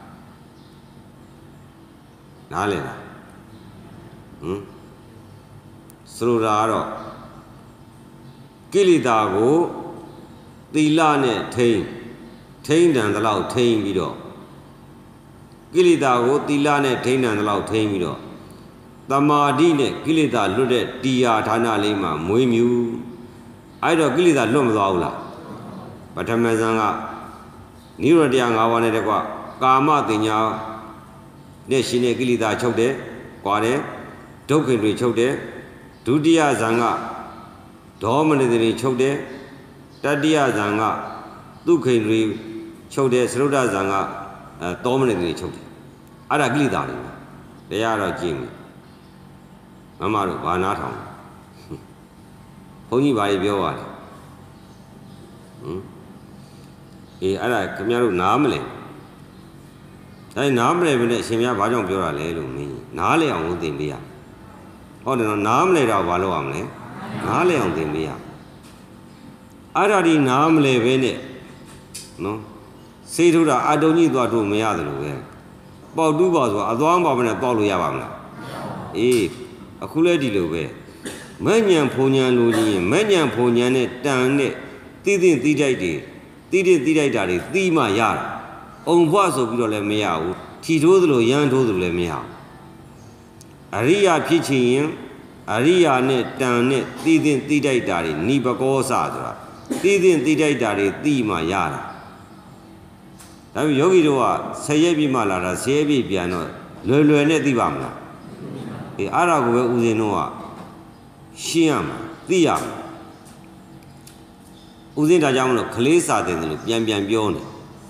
Speaker 1: နားလည်လားဟမ်ဆိုလိုတာကတော့ကိလေသာကိုသီလနဲ့ထိန်းထိန်းတန်သလောက်ထိန်းပြီးတော့ကိလေသာကိုသီလနဲ့ထိန်းတန်သလောက်ထိန်းပြီးတော့သမာဓိနဲ့ကိလေသာလွတ်တဲ့တရားဌာနလေးမှာမွေးမြူအဲ့တော့ကိလေသာလွတ်မသွားဘူးလားပထမဇန်ကနိရောဓတရား၅ပါးနဲ့တကွကာမတင်ညာနဲ့ရှင်တဲ့ကိလေသာချုပ်တယ်၊ကွာတယ်ဒုက္ခတွေချုပ်တယ်ဒုတိယဇန်ကဒေါမနတွေချုပ်တယ်တတိယဇန်ကဒုက္ခတွေချုပ်တယ်သရုဒ္ဓဇန်ကအဲတောမနတွေချုပ်တယ်အဲ့ဒါကိလေသာတွေတရားတော့ကျင့်ပြီမမတို့ဘာနာထောင်ဘုန်းကြီးဘာတွေပြောရတယ်ဟမ်အေးအဲ့ဒါခင်ဗျားတို့နားမလဲအဲနားမလဲဘယ်နဲ့အရှင်များဘာကြောင့်ပြောတာလဲလို့မင်းနားလဲအောင်သင်ပေးရဟုတ်တယ်နော်နားမလဲတော့ဘာလုပ်ရမလဲနားလဲအောင်သင်ပေးရအဲ့ဒါဒီနားမလဲပဲနဲ့နော်စေထုတာအတုံကြီးသွားတို့မရတယ်လို့ပဲပေါက်တူးပါဆိုအသွားပါမနဲ့ပေါက်လို့ရပါမလားအေးအခုလဲဒီလိုပဲမဲ့ညံဖုန်ညံလို့ကြီးရင်မဲ့ညံဖုန်ညံနဲ့တန်နဲ့တိတိတိတိုက်တွေတိတိတိတိုက်တာတွေသီးမှရတာအုံဖွားဆိုပြီးတော့လည်းမရဘူးထီထိုးသလိုရမ်းထိုးသလိုလည်းမရဘူးအရိယာဖြစ်ချင်ရင်အရိယာနဲ့တန်နဲ့တိတိတိတိုက်တာတွေနိပကောစဆိုတာတိတိတိတိုက်တာတွေသီးမှရတာဒါပေမဲ့ယောဂီတို့ကဆယ်ရက်ပြည့်မှလာတာဆယ်ရက်ပြည့်ပြန်တော့လွယ်လွယ်နဲ့သိပါမလားအေးအဲ့ဒါကိုပဲဦးဇင်းတို့ကရှင်းရမှာသိရမှာဦးဇင်းဒါကြောင့်မလို့ခလေးစာတင်တယ်လို့ပြန်ပြန်ပြောနေ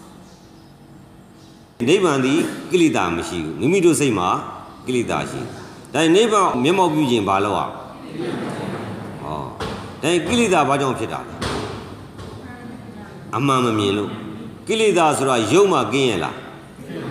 Speaker 1: နိဗ္ဗာန်ဒီကိလေသာမရှိဘူးမိမိတို့စိတ်မှာကိလေသာရှိဒါနိဗ္ဗာန်မျက်မှောက်ပြုခြင်းဘာလို့อ่ะဟောဒါကိလေသာဘာကြောင့်ဖြစ်တာလဲအမှန်မမြင်လို့ကိလေသာဆိုတာယုံမှကင်းရလား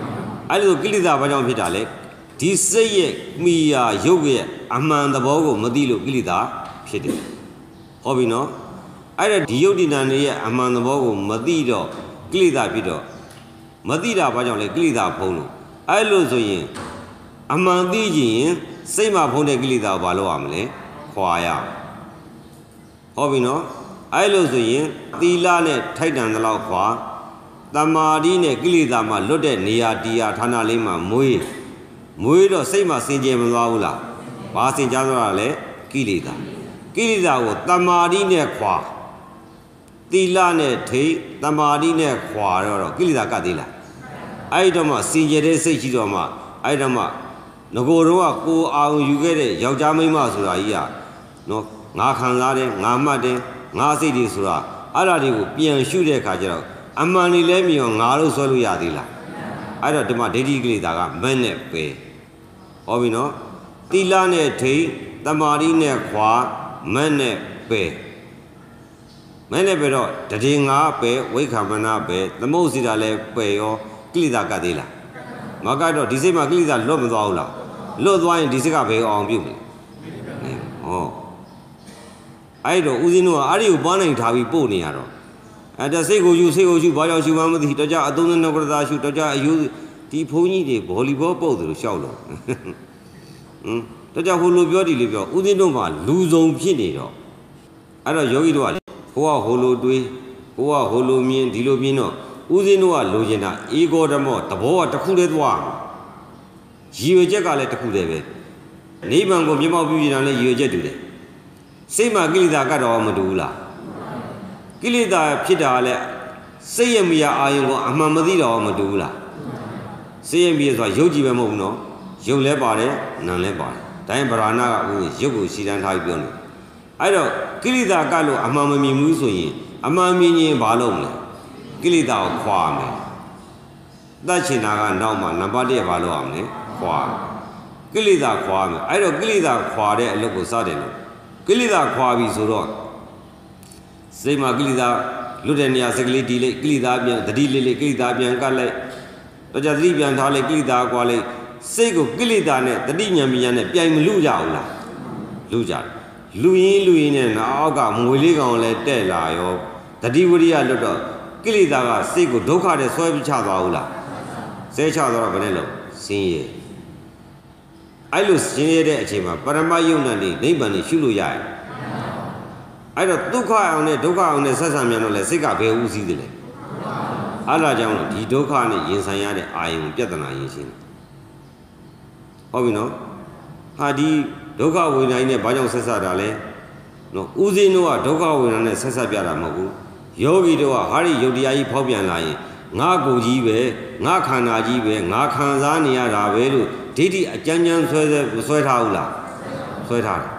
Speaker 1: အဲ့လိုကိလေသာဘာကြောင့်ဖြစ်တာလဲဒီစိတ်ရဲ့မိယာရုပ်ရဲ့အမှန်သဘောကိုမသိလို့ကိလေသာဖြစ်တယ်ဟောပြီနော်အဲ့ဒါဒီယုတ်ဒီနာနေရဲ့အမှန်သဘောကိုမသိတော့ကိလေသာဖြစ်တော့မသိတာဘာကြောင့်လဲကိလေသာဖုံးလို့အဲ့လိုဆိုရင်အမှန်သိရင်စိတ်မှာဖုံးတဲ့ကိလေသာကိုဘာလုပ်ရမလဲခွာရဟောပြီနော်အဲ့လိုဆိုရင်သီလနဲ့ထိုက်တန်သလောက်ခွာတမာတိနဲ့ကိလေသာမှာလွတ်တဲ့နေရာတရားဌာနလေးမှာမွေးမွေးတော့စိတ်မှာစင်ကြယ်မသွားဘူးလားဘာစင်ကြသွားတာလဲကိလေသာကိလေသာကိုတမာတိနဲ့ခွာသီလနဲ့ထိတ်တမာတိနဲ့ခွာတော့ကိလေသာကတ်သေးလားအဲ့တော့မှစင်ကြယ်တဲ့စိတ်ရှိတော့မှအဲ့တော့မှငကိုယ်တော့ကိုအောင်ယူခဲ့တဲ့ယောက်ျားမိန်းမဆိုတာကြီးကနော်ငါခံစားတယ်ငါမှတ်တယ်ငါစိတ်တွေဆိုတာအဲ့ဒါတွေကိုပြန်ရှုတဲ့အခါကျတော့အမှန်လေးလဲမြင်အောင်ငါလို့ဆွဲလို့ရသေးလားအဲ့တော့ဒီမှာဒိဋ္ဌိကိလေသာကမက်နဲ့ပဲဟောပြီနော်သီလနဲ့ထိတ်တမာတိနဲ့ခွာမက်နဲ့ပဲမက်နဲ့ပဲတော့တတိငါပဲဝိခမနာပဲသမုတ်စီတာလဲပဲရောကိလေသာကတ်သေးလားမကတော့ဒီစိတ်မှာကိလေသာလွတ်မသွားဘူးလားလွတ်သွားရင်ဒီစိတ်ကဘယ်အောင်ပြုတ်လဲဟောအဲ့တော့ဦးဇင်းတို့ကအဲ့ဒီကိုပန်းနိုင်ထားပြီးပို့နေရတော့အဲ့ဒါစိတ်ကိုယူစိတ်ကိုယူဘာကြောင့်ယူမှမသိတော့ကြအသုံးနဲ့ကရတာယူတော့ကြအယူဒီဘုန်းကြီးတွေဗောလီဘောပုတ်တယ်လို့ရှောက်လို့ဟမ်တော့ကြဟိုလိုပြောဒီလိုပြောဦးဇင်းတို့ကလူစုံဖြစ်နေတော့အဲ့တော့ယောဂီတို့ကဟိုကဟိုလိုတွေးဟိုကဟိုလိုမြင်ဒီလိုမြင်တော့ဦးဇင်းတို့ကလိုချင်တာအေဂောဓမောတဘောကတစ်ခုတည်းသွားရည်ရွယ်ချက်ကလည်းတစ်ခုတည်းပဲနိဗ္ဗာန်ကိုမျက်မှောက်ပြုနေတာလည်းရည်ရွယ်ချက်တူတယ်စိတ်မှာကိလေသာကတော့မတူဘူးလားကိလေသာဖြစ်တာလည်းစိတ်ရမရအာယုံကိုအမှန်မသိတော့မတူဘူးလားစိတ်ရမရဆိုတာရုပ်ကြည့်ပဲမဟုတ်ဘူးနော်ရုပ်လည်းပါတယ်နာမ်လည်းပါတယ်ဒါရင်ဗราဏကဦးရုပ်ကိုရှည်တန်းထားပြီးပြောနေအဲ့တော့ကိလေသာကလို့အမှန်မမြင်ဘူးဆိုရင်အမှန်မြင်ရင်ဘာလုပ်မလဲကိလေသာကိုခွာမယ်တတ်ချင်တာကနောက်မှနံပါတ်တစ်ဘာလုပ်ရမလဲခွာကိလေသာခွာမယ်အဲ့တော့ကိလေသာခွာတဲ့အလုပ်ကိုစတယ်လို့ကိလေသာခွာပြီဆိုတော့စိတ်မှာကိလေသာလွတ်တဲ့နေရာစကလေးတီးလိုက်ကိလေသာပြန်တတိလေးလေးကိလေသာပြန်ကတ်လိုက်တော့ကြတတိပြန်ထားလိုက်ကိလေသာကွာလိုက်စိတ်ကိုကိလေသာနဲ့တတိဉာဏ်ဉာဏ်နဲ့ပြိုင်မလူကြဘူးလားလူကြတယ်လူရင်းလူရင်းနဲ့နောက်ကမွေလေးကောင်လည်းတဲ့လာရောတတိဝရိယလွတ်တော့ကိလေသာကစိတ်ကိုဒုက္ခနဲ့ဆွဲပြီးချသွားဘူးလားဆဲချသွားတော့ဘယ်နဲ့လို့ဆင်းရဲအဲ့လိုဆင်းရဲတဲ့အချိန်မှာပရမယုံနဲ့နိဗ္ဗာန်ကိုရှုလို့ရတယ်အဲ့တော့ဒုက္ခအောင်နဲ့ဒုက္ခအောင်နဲ့ဆက်ဆံမြန်တော့လေစိတ်ကဘယ်ဦးစီးတယ်လဲအဲ့ဒါကြောင့်ဒီဒုက္ခနဲ့ရင်ဆိုင်ရတဲ့အာယုံပြဿနာရင်ရှင်းဟုတ်ပြီနော်ဟာဒီဒုက္ခဝေဒနာနဲ့ဘာကြောင့်ဆက်ဆက်တာလဲနော်ဦးဇင်းတို့ကဒုက္ခဝေဒနာနဲ့ဆက်ဆက်ပြတာမဟုတ်ဘူးယောဂီတို့ကဟာဒီယုတ်တရားကြီးဖောက်ပြန်လာရင်ငါကိုယ်ကြီးပဲငါခန္ဓာကြီးပဲငါခံစားနေရတာပဲလို့ဒိဋ္ဌိအကြမ်းကြမ်းဆွဲဆွဲထားဘူးလားဆွဲထားတယ်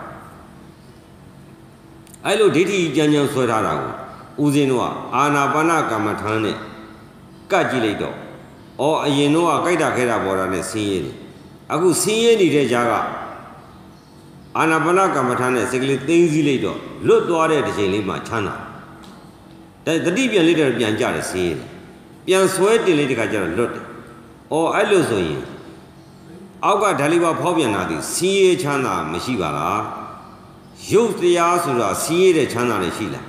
Speaker 1: အဲ့လိုဒိဋ္ဌိကြမ်းကြမ်းဆွဲထားတာကိုဦးဇင်းတို့ကအာနာပါနကမ္မထာနဲ့ကတ်ကြည့်လိုက်တော့ဩအရင်တော့ကကြိုက်တာခဲတာပေါ်တာနဲ့ဆင်းရဲတယ်အခုဆင်းရဲနေတဲ့ကြားကအာနာပါနကမ္မထာနဲ့စိတ်ကလေးသိသိလိုက်တော့လွတ်သွားတဲ့တစ်ချိန်လေးမှာချမ်းသာတဲ့တတိပြန်လေးတော့ပြန်ကြတယ်ဆင်းရဲပြန်ဆွဲတင်လေးတခါကျတော့လွတ်တယ်ဩအဲ့လိုဆိုရင်အောက်ကဓာလီပါဖောက်ပြန်လာသည်ဆင်းရဲချမ်းသာမရှိပါလားရုပ်တရားဆိုတာဆင်းရဲတဲ့ချမ်းသာတွေရှိလား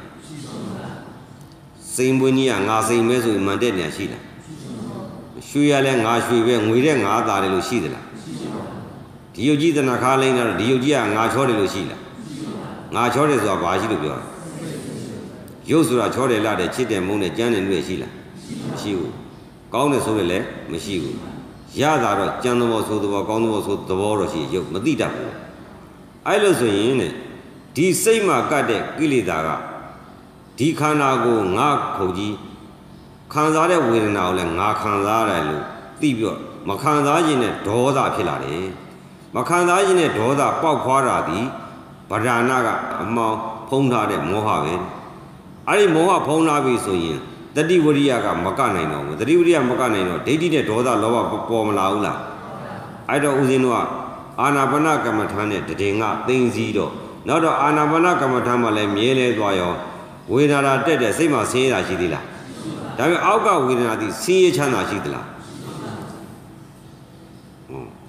Speaker 1: စိန်ပွင့်ကြီးကငါစိန်မဲဆိုရင်မှန်တဲ့နေရာရှိလားရွှေရလဲငါရွှေပဲငွေတဲ့ငါသားတယ်လို့ရှိသလားဒီယုတ်ကြီးတဏ္ဍခါလိမ့်တော့ဒီယုတ်ကြီးကငါချောတယ်လို့ရှိလားငါချောတယ်ဆိုတာဘာရှိလို့ပြောရုပ်ဆိုတာချောတယ်လားတဲ့ချစ်တယ်မုန်းတယ်ကြမ်းတယ်လို့ရှိလားမရှိဘူးကောင်းတယ်ဆိုရင်လည်းမရှိဘူးရတာတော့ကြမ်းသဘောဆိုသဘောကောင်းသဘောဆိုသဘောတော့ရှိရုပ်မသိတတ်ဘူးအဲ့လိုဆိုရင်တဲ့ဒီစိတ်မှာကတ်တဲ့ကိလေသာကဒီခန္ဓာကိုငါခုကြီးခံစားတဲ့ဝေဒနာကိုလည်းငါခံစားရတယ်လို့သိပြီးတော့မခံစားခြင်းနဲ့ဒေါသဖြစ်လာတယ်မခံစားခြင်းနဲ့ဒေါသပေါက်ခွာတာဒီဗဒာနာကအမောင်ဖုံးထားတဲ့မောဟပဲအဲ့ဒီမောဟဖုံးထားပြီဆိုရင်တတိဝရိယကမကနိုင်တော့ဘူးတတိဝရိယမကနိုင်တော့ဒိဋ္ဌိနဲ့ဒေါသလောဘပေါ်မလာဘူးလားအဲ့တော့ဦးဇင်းတို့ကအာနာပါနကမ္မထာနဲ့တည်ငါသိသိတော့နောက်တော့အာနာပါနကမ္မထာမှာလည်းမြဲလဲသွားရောဝေဒနာတက်တဲ့စိတ်မှာဆင်းရဲတာရှိသေးလားဒါပေမဲ့အောက်ကဝေဒနာသည်ဆင်းရဲချမ်းသာရှိသလား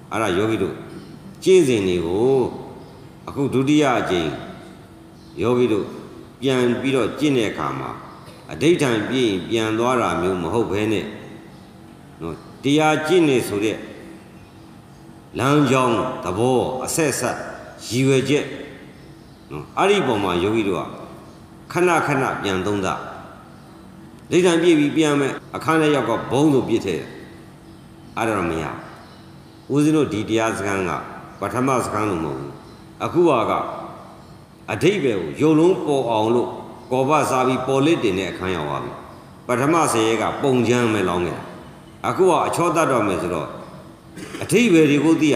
Speaker 1: အဲ့ဒါယောဂီတို့ကျင့်စဉ်တွေကိုအခုဒုတိယအကြိမ်ယောဂီတို့ပြန်ပြီးတော့ကျင့်တဲ့အခါမှာအဋိဋ္ဌံပြည့်ပြန်သွားတာမျိုးမဟုတ်ဘဲနဲ့နော်တရားကျင့်နေဆိုတဲ့လမ်းကြောင်းသဘောအဆက်ဆက်ရည်ရွယ်ချက်နော်အဲ့ဒီပုံမှာယောဂီတို့ကခဏခဏပြန်သုံးသဒိဋ္ဌံပြည့်ပြီးပြန်မယ်အခန်းထဲရောက်ကဘုံဆိုပြစ်ထဲအဲ့ဒါတော့မရဦးဇင်းတို့ဒီတရားစခန်းကပထမစခန်းလို့မဟုတ်ဘူးအခုကအဓိပ္ပာယ်ကိုယုံလုံးပေါ်အောင်လို့ကောဘစားပြီးပေါ်လစ်တင်တဲ့အခန်းရောက်သွားပြီပထမဆယ်ရက်ကပုံချမ်းပဲလောင်းခဲ့အခုကအချောတတ်တော့မယ်ဆိုတော့အဓိပ္ပာယ်တွေကိုသိရ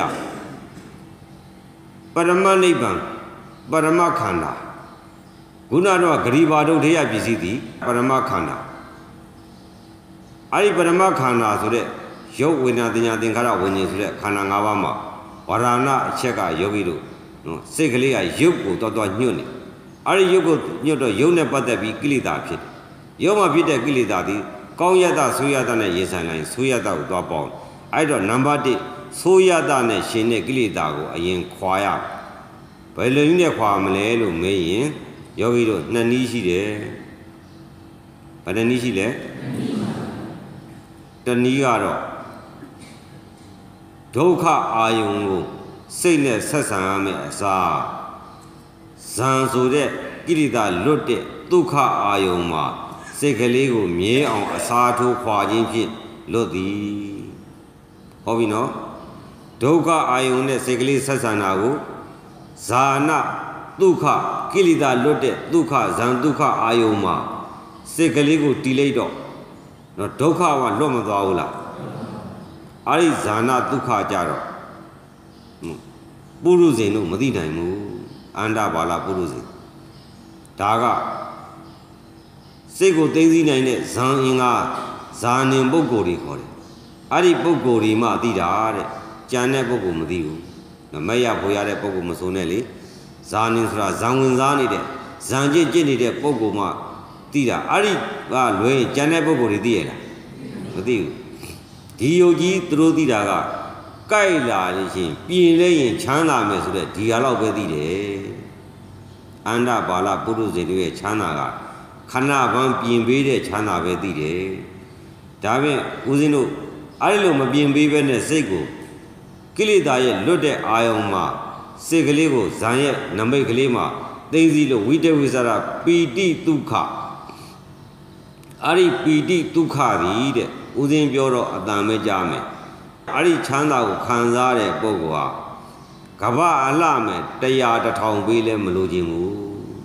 Speaker 1: ပရမနိဗ္ဗာန်ပရမခန္ဓာခုနတော့ဂရိဘာဒုထေယပစ္စည်းသည်ပရမခန္ဓာအဲ့ဒီပရမခန္ဓာဆိုတဲ့ရုပ်ဝေဒနာတင်ညာသင်္ခါရဝิญဉ်ဆိုတဲ့ခန္ဓာ၅ပါးမှာဝရဏအချက်ကယောဂီတို့နော်စိတ်ကလေးကရုပ်ကိုတော်တော်ညွတ်နေအဲ့ဒီရုပ်ကိုညွတ်တော့ရုပ်နဲ့ပတ်သက်ပြီးကိလေသာဖြစ်တယ်ရုပ်မှာဖြစ်တဲ့ကိလေသာသည်ကောင်းရတဆိုးရတနဲ့ရင်ဆိုင်လိုက်ဆိုးရတကိုသွားပေါင်းအဲ့တော့နံပါတ်တစ်ဆိုးရတနဲ့ရှင်တဲ့ကိလေသာကိုအရင်ခွာရဘယ်လိုနည်းနဲ့ခွာမလဲလို့မေးရင်ယောဂီတို့နှစ်နည်းရှိတယ်ဘယ်နှနည်းရှိလဲတနည်းကတော့ဒုက္ခအာယုံကိုစိတ်နဲ့ဆက်ဆံရမယ့်အစားဇံဆိုတဲ့ကိရိတာလွတ်တဲ့ဒုက္ခအာယုံမှာစိတ်ကလေးကိုမြဲအောင်အစားထိုးခွာခြင်းဖြင့်လွတ်သည်ဟုတ်ပြီနော်ဒုက္ခအာယုံနဲ့စိတ်ကလေးဆက်ဆံတာကိုဇာနာဒုက္ခကိရိတာလွတ်တဲ့ဒုက္ခဇံဒုက္ခအာယုံမှာစိတ်ကလေးကိုတီးလိုက်တော့နော်ဒုက္ခကလွတ်မသွားဘူးလားအဲ့ဒီဇာနာဒုက္ခကြတော့ပုရုဇဉ်တို့မသိနိုင်ဘူးအန္တဘာလပုရုဇဉ်ဒါကစိတ်ကိုသိသိနိုင်တဲ့ဇံအင်္ဂါဇာနင်ပုဂ္ဂိုလ်တွေခေါ်တယ်အဲ့ဒီပုဂ္ဂိုလ်တွေမှသိတာတဲ့ကြံတဲ့ပုဂ္ဂိုလ်မသိဘူးမရဖို့ရတဲ့ပုဂ္ဂိုလ်မဆိုနဲ့လေဇာနင်ဆိုတာဇံဝင်စားနေတဲ့ဇံကျင့်ကျင့်နေတဲ့ပုဂ္ဂိုလ်မှသိတာအဲ့ဒီကလွဲကြံတဲ့ပုဂ္ဂိုလ်တွေသိရလားမသိဘူးဒီယုတ်ကြီးသူတို့သိတာကကြိုက်လာလို့ရှိရင်ပြင်လဲရင်ချမ်းသာမယ်ဆိုတဲ့ဒီဟာတော့ပဲသိတယ်အန္တဘာလပုရုဇဉ်တို့ရဲ့ချမ်းသာကခဏပန်းပြင်ပေးတဲ့ချမ်းသာပဲသိတယ်ဒါဖြင့်ဦးဇင်းတို့အဲ့ဒီလိုမပြင်ပေးဘဲနဲ့စိတ်ကိုကိလေသာရဲ့လွတ်တဲ့အာယုံမှာစိတ်ကလေးကိုဇံရဲ့နမိတ်ကလေးမှာသိသိလို့ဝိတဝိသရပီတိဒုက္ခအဲ့ဒီပီတိဒုက္ခသည်တဲ့ဦးဇင်းပြောတော့အတန်ပဲကြားမယ်အဲ့ဒီချမ်းသာကိုခံစားတဲ့ပုဂ္ဂိုလ်ဟာကမ္ဘာအလှမယ်တရားတစ်ထောင်ပေးလဲမလိုချင်ဘူး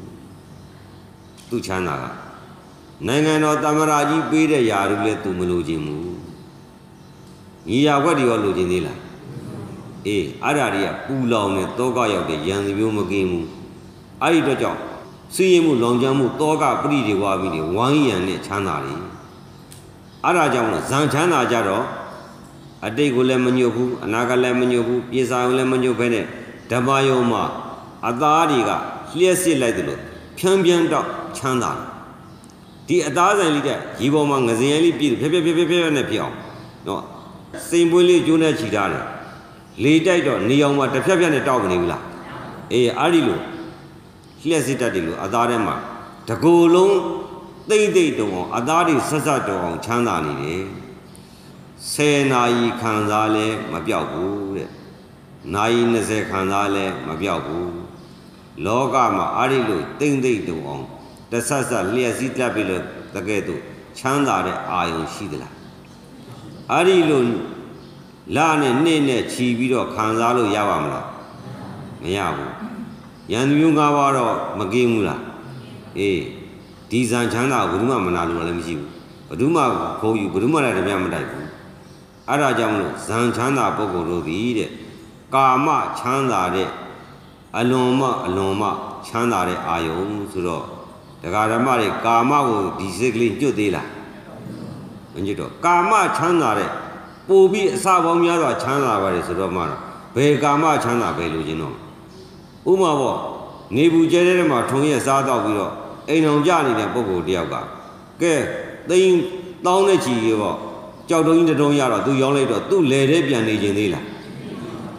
Speaker 1: သူချမ်းသာကနိုင်ငံတော်သမ္မရာကြီးပေးတဲ့ຢာတွေလဲသူမလိုချင်ဘူးညီယာခွက်တွေရောလိုချင်သေးလားအေးအဲ့ဒါတွေကပူလောင်နေတောကရောက်တဲ့ရန်သူမျိုးမကင်းဘူးအဲ့ဒီတော့ကြောင့်စီးရင်မှုလောင်ကျွမ်းမှုတောကပရိတွေဝါပြီးတွေဝိုင်းရံနဲ့ချမ်းသာတယ်အဲ့ဒါကြောင့်ဇံချမ်းသာကြတော့အတိတ်ကိုလည်းမညှို့ဘူးအနာကလည်းမညှို့ဘူးပြေစာကိုလည်းမညှို့ဘဲနဲ့ဓမ္မယုံမှာအသားတွေကလျှက်စစ်လိုက်တယ်လို့ဖြန်းဖြန်းတော့ချမ်းသာတယ်ဒီအသားဆိုင်လေးတဲ့ရေပေါ်မှာငစင်ရဲလေးပြည့်ဖြက်ဖြက်ဖြက်ဖြက်ဖြက်နဲ့ဖြစ်အောင်နော်စိန်ပွေးလေးကျိုးနဲ့ခြိထားတယ်လေတိုက်တော့နေအောင်မှာတစ်ဖြက်ဖြက်နဲ့တောက်နေပြီလားအေးအဲ့ဒီလိုလျှက်စစ်တတ်တယ်လို့အသားထဲမှာတကူလုံးသိမ့်သိမ့်တုံအောင်အသားတွေဆက်ဆက်တုံအောင်ချမ်းသာနေတယ်ဆယ်နာရီခံစားလဲမပြောက်ဘူးတဲ့နာရီ၂၀ခံစားလဲမပြောက်ဘူးလောကမှာအဲ့ဒီလိုသိမ့်သိမ့်တုံအောင်တဆက်ဆက်လျှက်စီးတတ်ပြီလို့တကယ်တော့ချမ်းသာတဲ့အာယုံရှိသလားအဲ့ဒီလိုလာနဲ့နေ့နဲ့ခြီးပြီးတော့ခံစားလို့ရပါမလားမရဘူးရန်သူမျိုး၅ပါးတော့မကင်းဘူးလားအေးဒီဇံချမ်းသာဘယ်သူမှမနာလို့လည်းမရှိဘူးဘယ်သူမှခိုးယူဘယ်သူမှလည်းတပြတ်မတိုက်ဘူးအဲ့ဒါကြောင့်မလို့ဇံချမ်းသာပုဂ္ဂိုလ်တို့သည်တဲ့ကာမချမ်းသာတဲ့အလွန်မှအလွန်မှချမ်းသာတဲ့အာယုံဆိုတော့တရားဓမ္မတွေကာမကိုဒီစိတ်ကလေးညှို့သေးလားမညှို့တော့ကာမချမ်းသာတဲ့ပို့ပြီးအစာပေါင်းများစွာချမ်းသာပါတယ်ဆိုတော့မှတော့ဘယ်ကာမချမ်းသာပဲလို့ခြင်းတော့ဥပမာပေါ့နေဘူးကျဲတဲ့မှာထုံရက်စားတော့ပြီးတော့အိမ်အောင်ကြနေတဲ့ပုဂ္ဂိုလ်တယောက်ကကဲသိန်းတောင်းတဲ့ချီကြီးပေါ့ကြောက်တုံးကြီးတုံးရတော့သူရောင်းလိုက်တော့သူ့လေထဲပြန်နေခြင်းသေးလား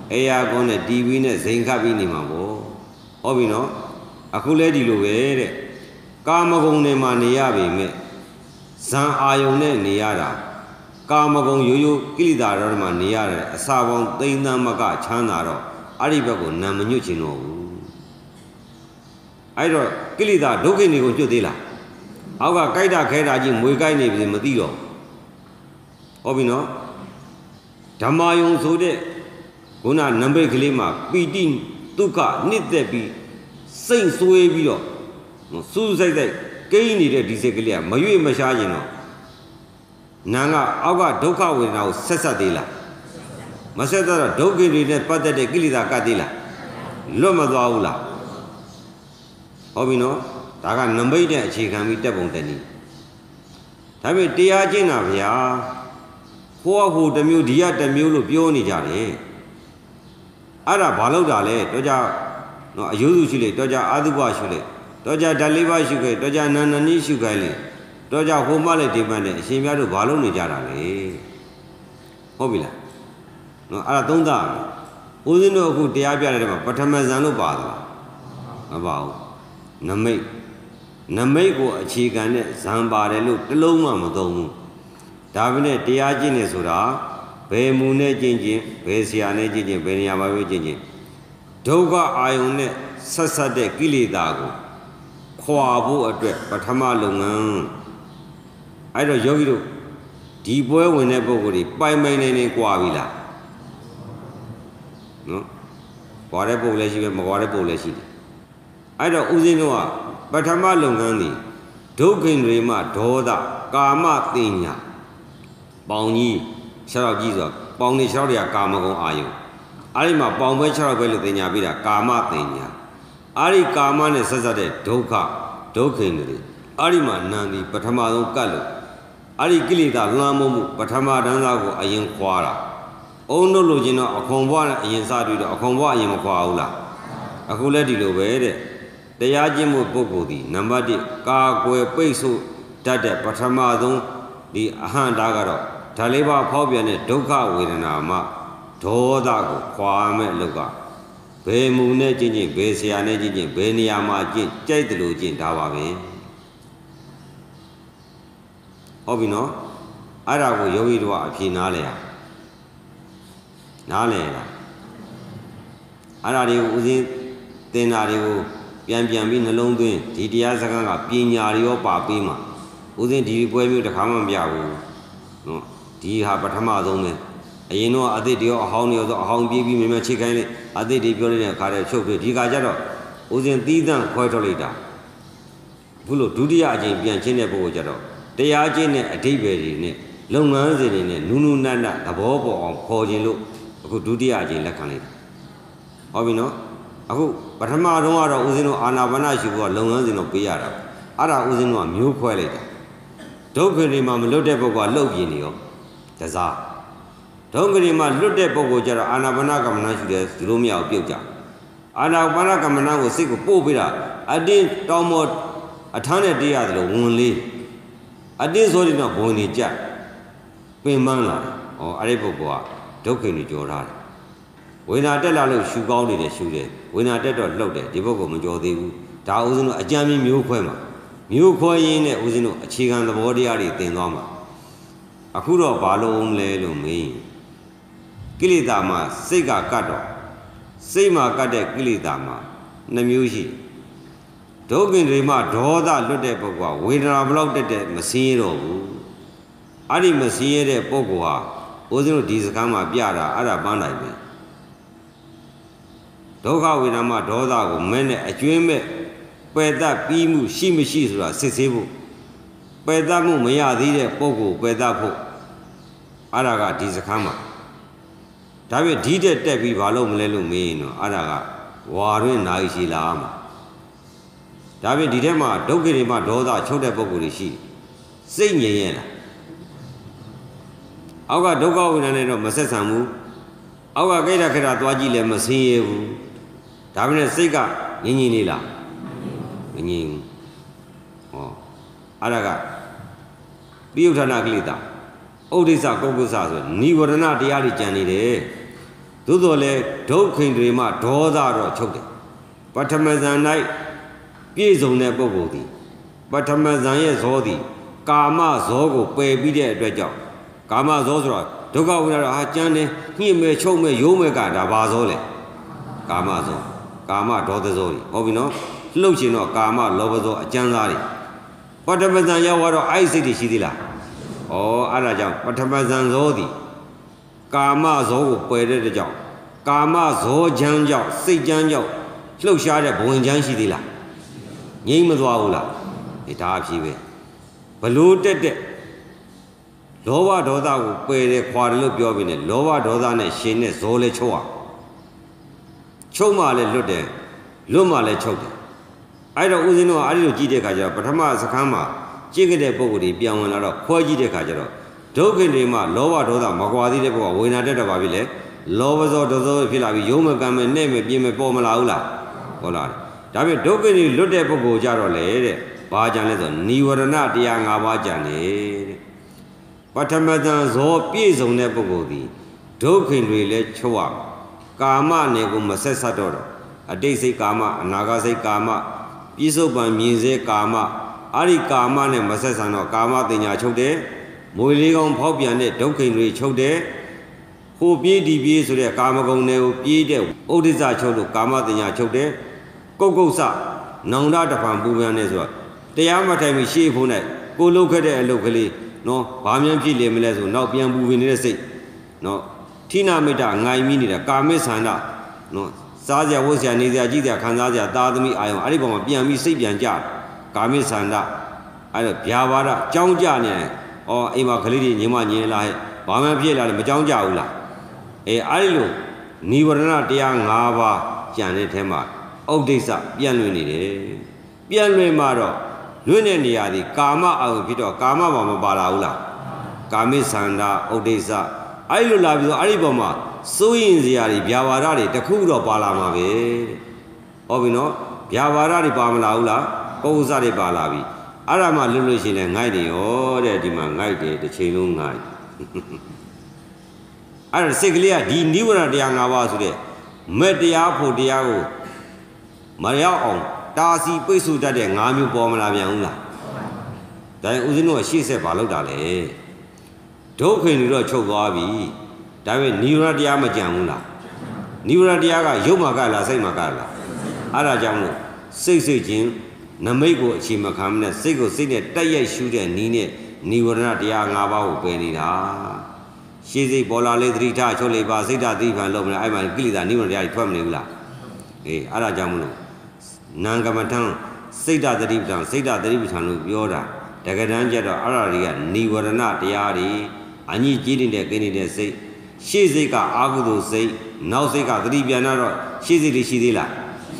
Speaker 1: အေယာကွန်နဲ့ တီဗီ နဲ့ဇိမ်ခတ်ပြီးနေမှာပေါ့ဟုတ်ပြီနော်အခုလဲဒီလိုပဲတဲ့ကာမဂုဏ်တွေမှာနေရပေမဲ့ဇံအာယုံနဲ့နေရတာကာမဂုဏ်ရိုးရိုးကိလေသာတွေမှာနေရတဲ့အစာပေါင်းသိန်းသန်းမကချမ်းသာတော့အဲ့ဒီဘက်ကိုနာမညွတ်ချင်တော့ဘူးအဲ့တော့ကိလေသာဒုက္ခတွေကိုကျွတ်သေးလားအောက်ကကြိုက်တာခဲတာကြီးမွေကြိုက်နေပြီမသိတော့ဟုတ်ပြီနော်ဓမ္မယုံဆိုတဲ့ခုနနံပိတ်ကလေးမှာပီတိဒုက္ခနှစ်သက်ပြီးစိတ်ဆွေးပြီးတော့စူးစိုက်တဲ့ကိန်းနေတဲ့ဒီစိတ်ကလေးကမရွေ့မရှားရင်တော့နာကအောက်ကဒုက္ခဝေဒနာကိုဆက်ဆက်သေးလားမဆက်တော့ဒုက္ခတွေနဲ့ပတ်သက်တဲ့ကိလေသာကတ်သေးလားလွတ်မသွားဘူးလားဟုတ်ပြီနော်ဒါကနံပိတ်တဲ့အခြေခံပြီးတက်ပုံတက်နည်းဒါပေမဲ့တရားကျင့်တာဗျာဟိုကဟိုတစ်မျိုးဒီကတစ်မျိုးလို့ပြောနေကြတယ်အဲ့ဒါဘာလို့တာလဲတော့ကြနော်အယုစုရှိလေတော့ကြအာသုဘရှိလေတော့ကြဓာတ်လေးပါးရှိခဲ့တော့ကြနာနနီးရှိခိုင်းလေတော့ကြဟိုမှလည်းဒီမှလည်းအရှင်မြတ်တို့ဘာလို့နေကြတာလဲဟုတ်ပြီလားနော်အဲ့ဒါသုံးသပ်ဦးဇင်းတို့အခုတရားပြတဲ့ထဲမှာပထမဇန်လို့ပါသလားမပါဘူးနမိတ်နမိတ်ကိုအခြေခံတဲ့ဇံပါတယ်လို့တစ်လုံးမှမသုံးဘူးဒါပေမဲ့တရားကျင့်နေဆိုတာဘယ်မူနဲ့ကျင့်ခြင်းဘယ်ဆရာနဲ့ကျင့်ခြင်းဘယ်နေရာမှာပဲကျင့်ခြင်းဒုက္ခအာယုန်နဲ့ဆက်ဆက်တဲ့ကိလေသာကိုခွာဖို့အတွက်ပထမလုပ်ငန်းအဲ့တော့ယောဂီတို့ဒီပွဲဝင်တဲ့ပုဂ္ဂိုလ်တွေပိုင်ပိုင်နေနေကြွားပြီလားနော်ကြွားတဲ့ပုဂ္ဂိုလ်လည်းရှိပဲမကြွားတဲ့ပုဂ္ဂိုလ်လည်းရှိတယ်အဲ့တော့ဦးဇင်းတို့ကပထမလုပ်ငန်းဒီဒုက္ခတွေမှဒေါသကာမတင်ညာပေါင်ကြီးခြေထောက်ကြီးဆိုပေါင်နေခြေထောက်တွေကကာမဂုဏ်အာယုအဲ့ဒီမှာပေါင်ပဲခြေထောက်ပဲလို့တင်ညာပြတာကာမတင်ညာအဲ့ဒီကာမနဲ့ဆက်ဆက်တဲ့ဒုက္ခဒုက္ခတွေအဲ့ဒီမှာနံဒီပထမဆုံးကတ်လို့အဲ့ဒီကိလေသာလွှမ်းမိုးမှုပထမတန်းသားကိုအရင်ခွာတာအုံတို့လိုချင်တော့အခွန်ဘွားနဲ့အရင်စတွေ့တော့အခွန်ဘွားအရင်မခွာဘူးလားအခုလည်းဒီလိုပဲတဲ့တရားကျင့်မှုပုဂ္ဂိုလ်ဒီနံပါတ်တစ်ကာကွယ်ပိတ်ဆို့တတ်တဲ့ပထမဆုံးဒီအဟံတာကတော့ဓာလေးပါဖောက်ပြန်တဲ့ဒုက္ခဝေဒနာမှာဒေါသကိုခွာမဲ့လောက်ကဘယ်မူနဲ့ကျင့်ကျင့်ဘယ်ဆရာနဲ့ကျင့်ကျင့်ဘယ်နေရာမှာကျင့်ကြိုက်တယ်လို့ကျင့်ဒါပါပဲဟုတ်ပြီနော်အဲ့ဒါကိုယောဂီတို့ကအဖြေနားလဲရနားလဲလားအဲ့ဒါတွေကိုဦးဇင်းသင်္နာတွေကိုပြန်ပြန်ပြီးနှလုံးသွင်းဒီတရားစကားကပညာတွေရောပါပေးမှာဦးဇင်းဒီပွဲမျိုးတစ်ခါမှမပြဘူးနော်ဒီဟာပထမဆုံးပဲအရင်တော့အသစ်တွေရောအဟောင်းတွေရောဆိုအဟောင်းပြေးပြီးမြင်မြချိတ်ခိုင်းလိုက်အသစ်တွေပြောနေတဲ့ခါတည်းချုပ်ပြီးဒီခါကျတော့ဦးဇင်းသီးသန့်ခွဲထုတ်လိုက်တာဘုလို့ဒုတိယအကြိမ်ပြန်ချင်းတဲ့ပုဂ္ဂိုလ်ကျတော့တရားကျင့်တဲ့အဓိပ္ပာယ်တွေနဲ့လုပ်ငန်းစဉ်တွေနဲ့နူးနူးနတ်နတ်သဘောပေါက်အောင်ခေါ်ခြင်းလို့အခုဒုတိယအကြိမ်လက်ခံလိုက်တာဟုတ်ပြီနော်အခုပထမတော့ကတော့ဦးဇင်းတို့အာနာပါနရှိဖို့ကလုပ်ငန်းစဉ်တော့ပေးရတာအဲ့ဒါဦးဇင်းတို့ကမျိုးခွဲလိုက်တာဒုက္ခတွေမှာမလွတ်တဲ့ပုဂ္ဂိုလ်ကလှုပ်ပြင်းနေရောတစားဒုက္ခတွေမှာလွတ်တဲ့ပုဂ္ဂိုလ်ကျတော့အာနာပါနကမ္မနာရှိတယ်ဒီလိုမရအောင်ပြုတ်ကြအာနာပါနကမ္မနာကိုစိတ်ကိုပို့ပေးတာအတင်းတောင်းမောအထမ်းနဲ့တေးရတယ်လို့ဝင်လေးအတင်းဆိုရင်တော့ဘုံနေကြပင်ပန်းလာတယ်ဩအဲ့ဒီပုဂ္ဂိုလ်ကဒုက္ခတွေကြော်ထားတယ်ဝေဒနာတက်လာလို့ရှူကောင်းနေတယ်ရှူတယ်ဝေဒနာတက်တော့လှုပ်တယ်ဒီပုဂ္ဂိုလ်မကြော်သေးဘူးဒါဦးဇင်းတို့အကြံမြင်မျိုးခွဲမှာမျိုးခွဲရင်းနဲ့ဦးဇင်းတို့အခြေခံသဘောတရားတွေသင်သွားမှာအခုတော့ဘာလို့အောင်လဲလို့မေးကိလေသာမှာစိတ်ကကတ်တော့စိတ်မှာကတ်တဲ့ကိလေသာမှာနှမျိုးရှိဒုက္ခတွေမှာဒေါသလွတ်တဲ့ပုဂ္ဂိုလ်ကဝေဒနာဘလောက်တက်တဲ့မစင်းရတော့ဘူးအဲ့ဒီမစင်းရတဲ့ပုဂ္ဂိုလ်ဟာဦးဇင်းတို့ဒီစကားမှာပြတာအဲ့ဒါပန်းနိုင်ပဲဒုက္ခဝေဒနာမှာဒေါသကိုမဲနဲ့အကျွင်းမဲ့ပယ်တတ်ပြီးမှုရှိမရှိဆိုတာစစ်ဆေးဖို့ပယ်တတ်မှုမရသေးတဲ့ပုဂ္ဂိုလ်ပယ်တတ်ဖို့အဲ့ဒါကဒီစကားမှာဒါပြဒီတက်တက်ပြီးဘာလို့မလဲလို့မေးရင်တော့အဲ့ဒါကဝါရင်းနာရီရှိလာမှာဒါပြဒီထဲမှာဒုက္ခတွေမှာဒေါသချုပ်တဲ့ပုဂ္ဂိုလ်တွေရှိစိတ်ငြိမ်ရဲ့လားအောက်ကဒုက္ခဝေဒနာနဲ့တော့မဆက်ဆံဘူးအောက်ကကိဋ္ဌခရသွားကြည့်လည်းမဆင်းရဲဘူးဒါပေမဲ့စိတ်ကငြိမ်ငြိမ်နေလားမငြိမ်ဘူးဟောအဲ့ဒါကပိယုဌာဏကိလေသာဥဒိစ္စကုက္ကုစဆိုနိဝရဏတရားတွေကြံနေတယ်သို့တော်လည်းဒုက္ခိန်တွေမှဒေါသတော့ချုပ်တယ်ပထမဇန်၌ပြည့်စုံတဲ့ပုဂ္ဂိုလ်သည်ပထမဇန်ရဲ့ဇောသည်ကာမဇောကိုပယ်ပြီးတဲ့အတွက်ကြောင့်ကာမဇောဆိုတာဒုက္ခဝိရဒဟာကြမ်းတယ်ညှိမဲ့ချုပ်မဲ့ရိုးမဲ့ကဒါဘာဇောလဲကာမဇောကာမဒေါသဇောတွေဟုတ်ပြီနော်လှုပ်ရှင်တော့ကာမလောဘဇောအကျဉ်းသားတွေပထမဇန်ရောက်တော့အဲ့စိတ်တွေရှိသေးလားဩအဲ့ဒါကြောင့်ပထမဇန်ဇောသည်ကာမဇောကိုပယ်တဲ့ကြောင့်ကာမဇောချမ်းကြောင့်စိတ်ချမ်းကြောင့်လှုပ်ရှားတဲ့ဘဝင်ချမ်းရှိသေးလားငြိမ့်မသွားဘူးလားဒီဒါအဖြစ်ပဲဘလို့တက်တက်လောဘဒေါသကိုပယ်တယ်ခွာတယ်လို့ပြောပြီးနေလောဘဒေါသနဲ့ရှင်နဲ့ဇောလဲချုပ်အောင်ချုပ်မှလည်းလွတ်တယ်လွတ်မှလည်းချုပ်တယ်အဲ့တော့ဦးဇင်းတို့ကအဲ့ဒီလိုကြည့်တဲ့အခါကျတော့ပထမစခန်းမှာကြည့်ကြတဲ့ပုံကိုယ်တွေပြန်ဝင်လာတော့ခွဲကြည့်တဲ့အခါကျတော့ဒုက္ခတွေမှာလောဘဒေါသမကွာသေးတဲ့ဘုရားဝေနာတက်တော့ပါပြီလေလောဘဇောဒေါသဇောဖြစ်လာပြီးယုံမကံမဲ့နဲ့မဲ့ပြင်းမဲ့ပေါ်မလာဘူးလားဟုတ်လားဒါပေမဲ့ဒုက္ခတွေလွတ်တဲ့ပုဂ္ဂိုလ်ကြတော့လေတဲ့ဘာကြံလဲဆိုနိဝရဏတရား၅ပါးကြံတယ်တဲ့ပထမဇန်ဇောပြည့်စုံတဲ့ပုဂ္ဂိုလ်သည်ဒုက္ခတွေလည်းချုပ်ရကာမနဲ့ကိုမဆက်ဆက်တော့တော့အတိတ်စိတ်ကာမအနာဂတ်စိတ်ကာမပြစ္ဆုတ်ပံမြင်စေကာမအဲ့ဒီကာမနဲ့မဆက်ဆံတော့ကာမတင်ညာချုပ်တယ်မွေလေးကောင်ဖောက်ပြန်တဲ့ဒုက္ခတွေချုပ်တယ်ဟိုပြေးဒီပြေးဆိုတဲ့ကာမဂုဏ်တွေကိုပြေးတဲ့ဥဒိစ္စချုပ်လို့ကာမတင်ညာချုပ်တယ်ကုတ်ကုတ်ဆနောင်တတဖန်ပူပြန်နေဆိုတော့တရားမထိုင်ပြီးရှေ့ဖို့နဲ့ကိုလုတ်ခဲ့တဲ့အလုပ်ကလေးနော်ဘာမှန်းဖြစ်လေမလဲဆိုနောက်ပြန်ပူဝင်နေတဲ့စိတ်နော်ထိနာမိတ်တာငိုင်မိနေတာကာမိဆန္ဒနော်စားကြဝတ်စရာနေစရာကြည့်စရာခံစားစရာသာသမီအာယုံအဲ့ဒီပုံမှာပြန်ပြီးစိတ်ပြန်ကြကာမိဆန္ဒအဲ့တော့ဗျာပါဒကြောင်းကြနေတယ်ဩအိမ်မှာကလေးတွေညီမညင်လာဟဲ့ဘာမှဖြစ်လာတယ်မကြောင်းကြဘူးလားအေးအဲ့ဒီလိုနိဝရဏတရား၅ပါးကြံတဲ့ထဲမှာဥဒိစ္စပြန့်လွင်နေတယ်ပြန့်လွင်မှာတော့လွင့်တဲ့နေရာဒီကာမအာယုဖြစ်တော့ကာမဘာမပါလာဘူးလားကာမိဆန္ဒဥဒိစ္စအဲ့လိုလာပြီးတော့အဲ့ဒီပုံမှာစိုးရင်စရာတွေဗျာပါဒတွေတခုတော့ပါလာမှာပဲဟုတ်ပြီနော်ဗျာပါဒတွေပါမလာဘူးလားပု္ပ္ပစတွေပါလာပြီအဲ့ဒါမှလွတ်လို့ရှိရင်ငိုက်တယ်ရောတဲ့ဒီမှာငိုက်တယ်တစ်ချိန်လုံးငိုက်အဲ့ဒါစိတ်ကလေးကဒီနိဝရဏတရား၅ပါးဆိုတဲ့မဲ့တရားဖို့တရားကိုမရောက်အောင်တာစီပိတ်ဆို့တတ်တဲ့၅မျိုးပေါ်မလာပြန်ဘူးလားဒါရင်ဦးဇင်းတို့ကရှေ့ဆက်ဘာလုပ်တာလဲဒုက္ခတွေတော့ချုပ်သွားပြီဒါပေမဲ့နိဝရဏတရားမကြံဘူးလားနိဝရဏတရားကရုပ်မှာကလားစိတ်မှာကလားအဲ့ဒါကြောင့်လို့စိတ်စိတ်ချင်းနမိတ်ကိုအချိန်မခံမနဲ့စိတ်ကိုစိတ်နဲ့တက်ရိုက်ရှုတဲ့နည်းနဲ့နိဝရဏတရား၅ပါးကိုပယ်နေတာရှေ့စိတ်ပေါ်လာလေသတိထားချုပ်လေပါစိတ်ဓာတ်သိဖန်လို့မလဲအဲ့မှာကိလေသာနိဝရဏတရားကြီးထွက်မနေဘူးလားအေးအဲ့ဒါကြောင့်မလို့နာမ်ကမ္မထံစိတ်ဓာတ်သတိပဋ္ဌာန်စိတ်ဓာတ်သတိပဋ္ဌာန်လို့ပြောတာတကယ်တမ်းကျတော့အဲ့ဒါတွေကနိဝရဏတရားတွေအညစ်ကြေးနေတဲ့ကိနေတဲ့စိတ်ရှေ့စိတ်ကအာဟုသောစိတ်နောက်စိတ်ကသတိပြန်တော့ရှေ့စိတ်တွေရှိသေးလား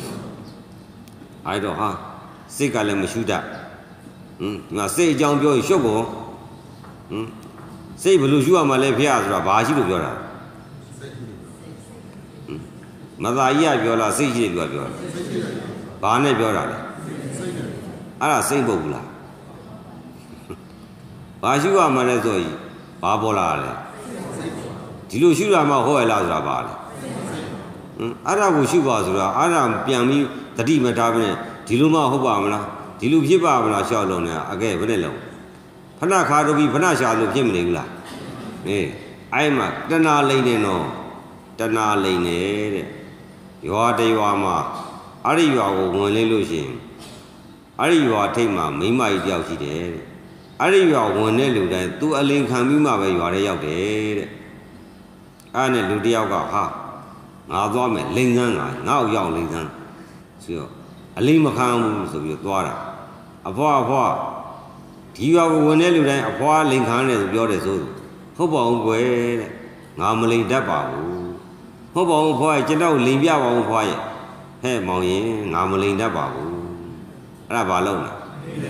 Speaker 1: အဲ့တော့ဟာစိတ်ကလည်းမရှုတတ်ဟွန်းငါစိတ်အကြောင်းပြောရင်ရှုပ်ကုန်ဟွန်းစိတ်ဘယ်လိုရှုရမှာလဲဖေရဆိုတာဘာရှိလို့ပြောတာမသာကြီးကပြောလားစိတ်ရှိတယ်ပြောပြောဘာနဲ့ပြောတာလဲအဲ့ဒါစိတ်ပုတ်ဘူးလားဘာရှုရမှာလဲဆိုရင်ဘာပေါ်လာလဲဒီလိုရှုရမှာဟောရလားဆိုတာဘာလဲဟွန်းအဲ့ဒါကိုရှုပါဆိုတာအဲ့ဒါပြန်ပြီးတတိမထားပဲဒီလိုမှဟုတ်ပါမလားဒီလိုဖြစ်ပါမလားရှောက်လုံးနေအကဲဘယ်နဲ့လုံးဖဏခါတို့ပြီးဖဏရှာလို့ဖြစ်မနေဘူးလားအေးအဲ့မှာတဏှာလိမ့်နေတော့တဏှာလိမ့်နေတဲ့ရွာတရွာမှာအဲ့ဒီရွာကိုဝင်လေးလို့ရှိရင်အဲ့ဒီရွာထိပ်မှာမိမကြီးတယောက်ရှိတယ်တဲ့အဲ့ဒီရွာဝင်တဲ့လူတိုင်းသူအလင်ခံပြီးမှပဲရွာထဲရောက်တယ်တဲ့အဲ့နဲ့လူတယောက်ကဟာငါသွားမယ်လိန်စမ်းငါငါ့ကိုရောက်လိန်စမ်းဆိုတော့အလိမခံဘူးဆိုပြီးသွားတာအဖွားအဖွားဒီရွာကိုဝင်တဲ့လူတိုင်းအဖွားလိန်ခံတယ်ဆိုပြောတယ်ဆိုဟုတ်ပါဘူးကွယ်တဲ့ငါမလိန်တတ်ပါဘူးဟုတ်ပါဘူးဖွားရဲ့ကျွန်တော်လိန်ပြပါဦးဖွားရဲ့ဟဲ့မောင်ရင်ငါမလိန်တတ်ပါဘူးအဲ့ဒါဘာလုပ်လဲ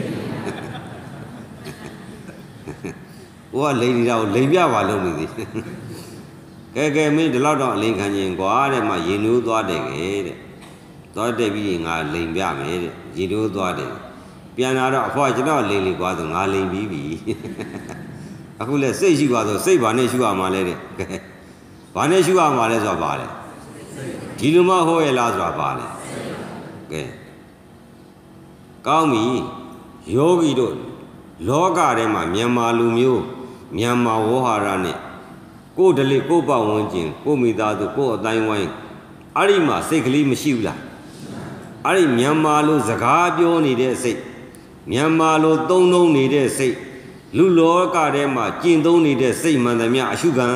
Speaker 1: ဟိုကလိန်နေတာကိုလိန်ပြပါလုပ်နေသေးကဲကဲမင်းဒီလောက်တော့အလိန်ခံခြင်းကွာတဲ့မှရင်နိုးသွားတယ်ကဲတဲ့သွားတက်ပြီးငါလိန်ပြမယ်တဲ့ရေတိုးသွားတယ်ပြန်လာတော့အဖွားကျွန်တော်လိန်လေကွာဆိုငါလိန်ပြီးပြီအခုလဲစိတ်ရှိပါဆိုစိတ်ဘာနဲ့ရှုရမှာလဲတဲ့ဘာနဲ့ရှုရမှာလဲဆိုတာပါလေဒီလိုမှဟောရလားဆိုတာပါလေကဲကောင်းပြီယောဂီတို့လောကထဲမှာမြန်မာလူမျိုးမြန်မာဝေါဟာရနဲ့ကိုယ်တလေကိုယ်ပတ်ဝန်းကျင်ကိုယ်မိသားစုကိုယ်အတိုင်းဝိုင်းအဲ့ဒီမှာစိတ်ကလေးမရှိဘူးလားအဲ့ဒီမြန်မာလူစကားပြောနေတဲ့စိတ်မြန်မာလူသုံးသုံးနေတဲ့စိတ်လူလောကထဲမှာကျင့်သုံးနေတဲ့စိတ်မှန်သမျှအရှုခံ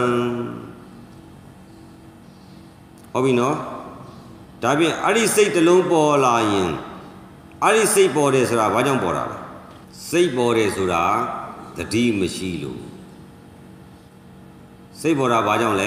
Speaker 1: ဟုတ်ပြီနော်ဒါဖြင့်အဲ့ဒီစိတ်တစ်လုံးပေါ်လာရင်အဲ့ဒီစိတ်ပေါ်တယ်ဆိုတာဘာကြောင့်ပေါ်တာလဲစိတ်ပေါ်တယ်ဆိုတာတတိမရှိလို့စိတ်ပေါ်တာဘာကြောင့်လဲ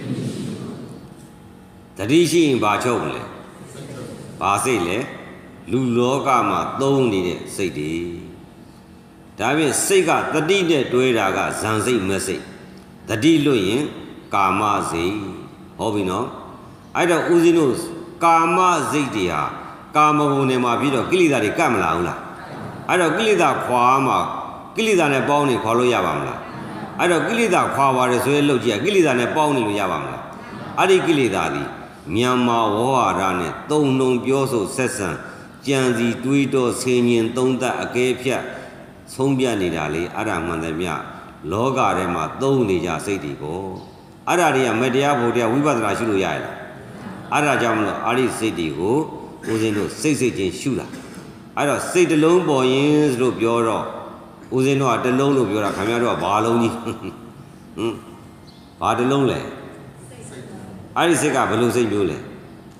Speaker 1: တတိရှိရင်ဘာချုပ်မလဲဘာစိတ်လဲလူလောကမှာသုံးနေတဲ့စိတ်တွေဒါဖြင့်စိတ်ကတတိနဲ့တွဲတာကဇန်စိတ်မစိတ်တတိလွတ်ရင်ကာမစိတ်ဟုတ်ပြီနော်အဲ့တော့ဦးဇင်းတို့ကာမစိတ်တွေဟာကာမဂုဏ်တွေမှာပြီးတော့ကိလေသာတွေကတ်မလာဘူးလားအဲ့တော့ကိလေသာခွာမှာကိလေသာနဲ့ပေါင်းနေခွာလို့ရပါမလားအဲ့တော့ကိလေသာခွာပါတယ်ဆိုရင်လှုပ်ကြည့်ကိလေသာနဲ့ပေါင်းနေလို့ရပါမလားအဲ့ဒီကိလေသာဒီမြန်မာဝေါဟာရနဲ့သုံးနှုံပြောဆိုဆက်ဆံကြံစီတွေးတောဆင်ញင်သုံးသပ်အကဲဖြတ်ဆုံးပြနေတာလေအဲ့ဒါမှန်တယ်မြလောကထဲမှာသုံးနေကြစိတ်တွေကိုအဲ့ဒါတွေကမတရားဖို့တရားဝိပဿနာရှုလို့ရရလားအဲ့ဒါကြောင့်မလို့အာရိစိတ်တွေကိုဦးဇင်းတို့စိတ်စိတ်ချင်းရှုတာအဲ့တော့စိတ်တစ်လုံးပေါ်ရင်လို့ပြောတော့ဦးဇင်းတို့ကတစ်လုံးလို့ပြောတာခင်ဗျားတို့ကဘာလုံးကြီးဟမ်ဘာတစ်လုံးလဲအဲ့ဒီစိတ်ကဘယ်လိုစိတ်မျိုးလဲ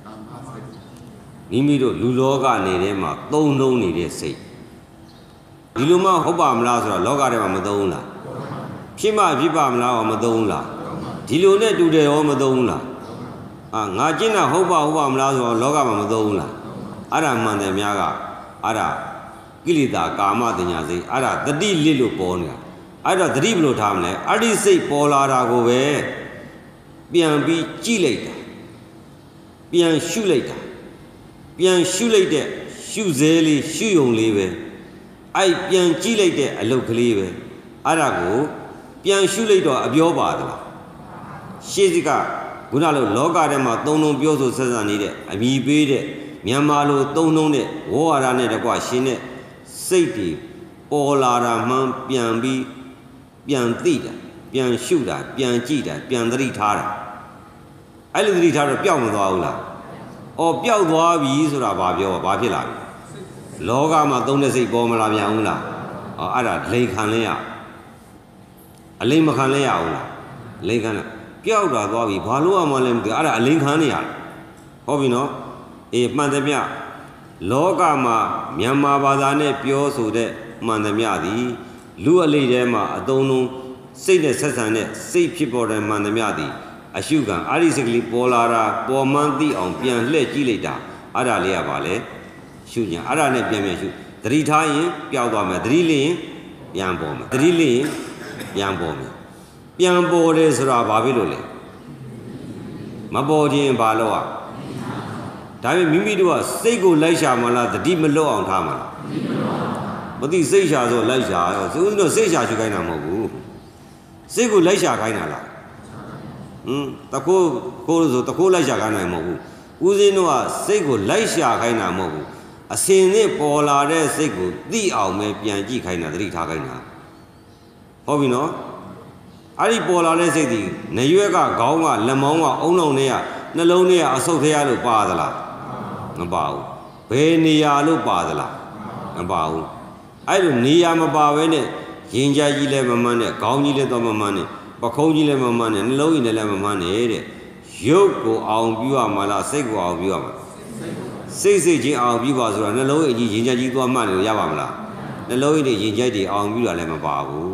Speaker 1: မိမိတို့လူလောကနေထဲမှာသုံးလုံးနေတဲ့စိတ်ဒီလိုမှဟုတ်ပါမလားဆိုတော့လောကထဲမှာမသုံးလားဖြစ်မှဖြစ်ပါမလားမသုံးလားဒီလိုနဲ့တူတယ်ရောမသုံးလားအာငါကျင့်တာဟုတ်ပါဟုတ်ပါမလားဆိုတော့လောကမှာမသုံးလားအဲ့ဒါမှန်တယ်များကအဲ့ဒါကိလေသာကာမတညာစိတ်အဲ့ဒါတတိလစ်လို့ပေါ်နေတာအဲ့တော့တတိဘယ်လိုထားမလဲအဲ့ဒီစိတ်ပေါ်လာတာကိုပဲပြန်ပြီးကြည့်လိုက်တာပြန်ရှုလိုက်တာပြန်ရှုလိုက်တဲ့ရှုစဲလေးရှုယုံလေးပဲအဲ့ပြန်ကြည့်လိုက်တဲ့အလုတ်ကလေးပဲအဲ့ဒါကိုပြန်ရှုလိုက်တော့အပြောပါသလားရှေးစိကခုနလိုလောကထဲမှာသုံးလုံးပြောဆိုဆက်ဆံနေတဲ့အမိပေးတဲ့မြန်မာလိုသုံးလုံးတဲ့ဝေါ်ဟာရနဲ့တကွရှင်တဲ့စိတ်တွေပေါ်လာတာမှန်ပြန်ပြီးပြန်သိတာပြန်ရှုတာပြန်ကြည့်တာပြန်သတိထားတာအဲ့လိုသတိထားတော့ပျောက်မသွားဘူးလားအော်ပျောက်သွားပြီဆိုတာဘာပြောဘာဖြစ်လာပြီလောကမှာသုံးတဲ့စိတ်ပေါ်မလာပြန်ဘူးလားအော်အဲ့ဒါလိန်ခံလဲရအလိန်မခံလဲရဘူးလားလိန်ခံလဲပျောက်တာသွားပြီဘာလို့မှလည်းမသိအဲ့ဒါအလိန်ခံနေရဟုတ်ပြီနော်အေးမှန်သမျှလောကမှာမြန်မာဘာသာနဲ့ပြောဆိုတဲ့မှန်သမျှသည်လူအလေးထဲမှာအသုံးလုံးစိတ်နဲ့ဆက်ဆံတဲ့စိတ်ဖြစ်ပေါ်တဲ့မှန်သမျှသည်အရှုခံအာရိစိတ်ကလေးပေါ်လာတာပေါ်မှန်းသိအောင်ပြန်လှည့်ကြည့်လိုက်တာအဲ့ဒါလေးကပါလေရှုညာအဲ့ဒါနဲ့ပြန်ပြန်ရှုသတိထားရင်ပျောက်သွားမယ်သတိလေးရင်ပြန်ပေါ်မယ်သတိလေးရင်ပြန်ပေါ်မယ်ပြန်ပေါ်တယ်ဆိုတာဘာဖြစ်လို့လဲမပေါ်ခြင်းဘာလို့อ่ะဒါပေမဲ့မိမိတို့ကစိတ်ကိုလိုက်ရှာမလားသတိမလွတ်အောင်ထားမလားမသိစိတ်ရှာဆိုလိုက်ရှာရောသူတို့စိတ်ရှာရှုခိုင်းတာမဟုတ်ဘူးစိတ်ကိုလိုက်ရှာခိုင်းတာလားဟမ်တခိုးခိုးလို့ဆိုတခိုးလိုက်ရှာခိုင်းနိုင်မဟုတ်ဘူးဦးဇင်းတို့ကစိတ်ကိုလိုက်ရှာခိုင်းတာမဟုတ်ဘူးအစင်နဲ့ပေါ်လာတဲ့စိတ်ကိုသိအောင်ပဲပြန်ကြည့်ခိုင်းတာသတိထားခိုင်းတာဟုတ်ပြီနော်အဲ့ဒီပေါ်လာတဲ့စိတ်ဒီနရွက်ကခေါင်းကလက်မောင်းကအုံလုံးတွေကနှလုံးထဲကအဆုတ်ထဲရလို့ပါသလားမပါဘူးဘယ်နေရာလို့ပါသလားမပါဘူးအဲ့လိုနေရာမပါဘဲနဲ့ရင်ကြကြီးလည်းမမှန်းနဲ့ခေါင်းကြီးလည်းတော့မမှန်းနဲ့ပခုံးကြီးလည်းမမှန်းနဲ့နှလုံးကြီးလည်းမမှန်းနဲ့တဲ့ရုပ်ကိုအောင်ပြုရမှာလားစိတ်ကိုအောင်ပြုရမှာစိတ်စိတ်ချင်းအောင်ပြုပါဆိုတာနှလုံးကြီးရင်ကြကြီးသွားမှန်းလို့ရပါမလားနှလုံးကြီးတွေရင်ကြတွေအောင်ပြုတာလည်းမပါဘူး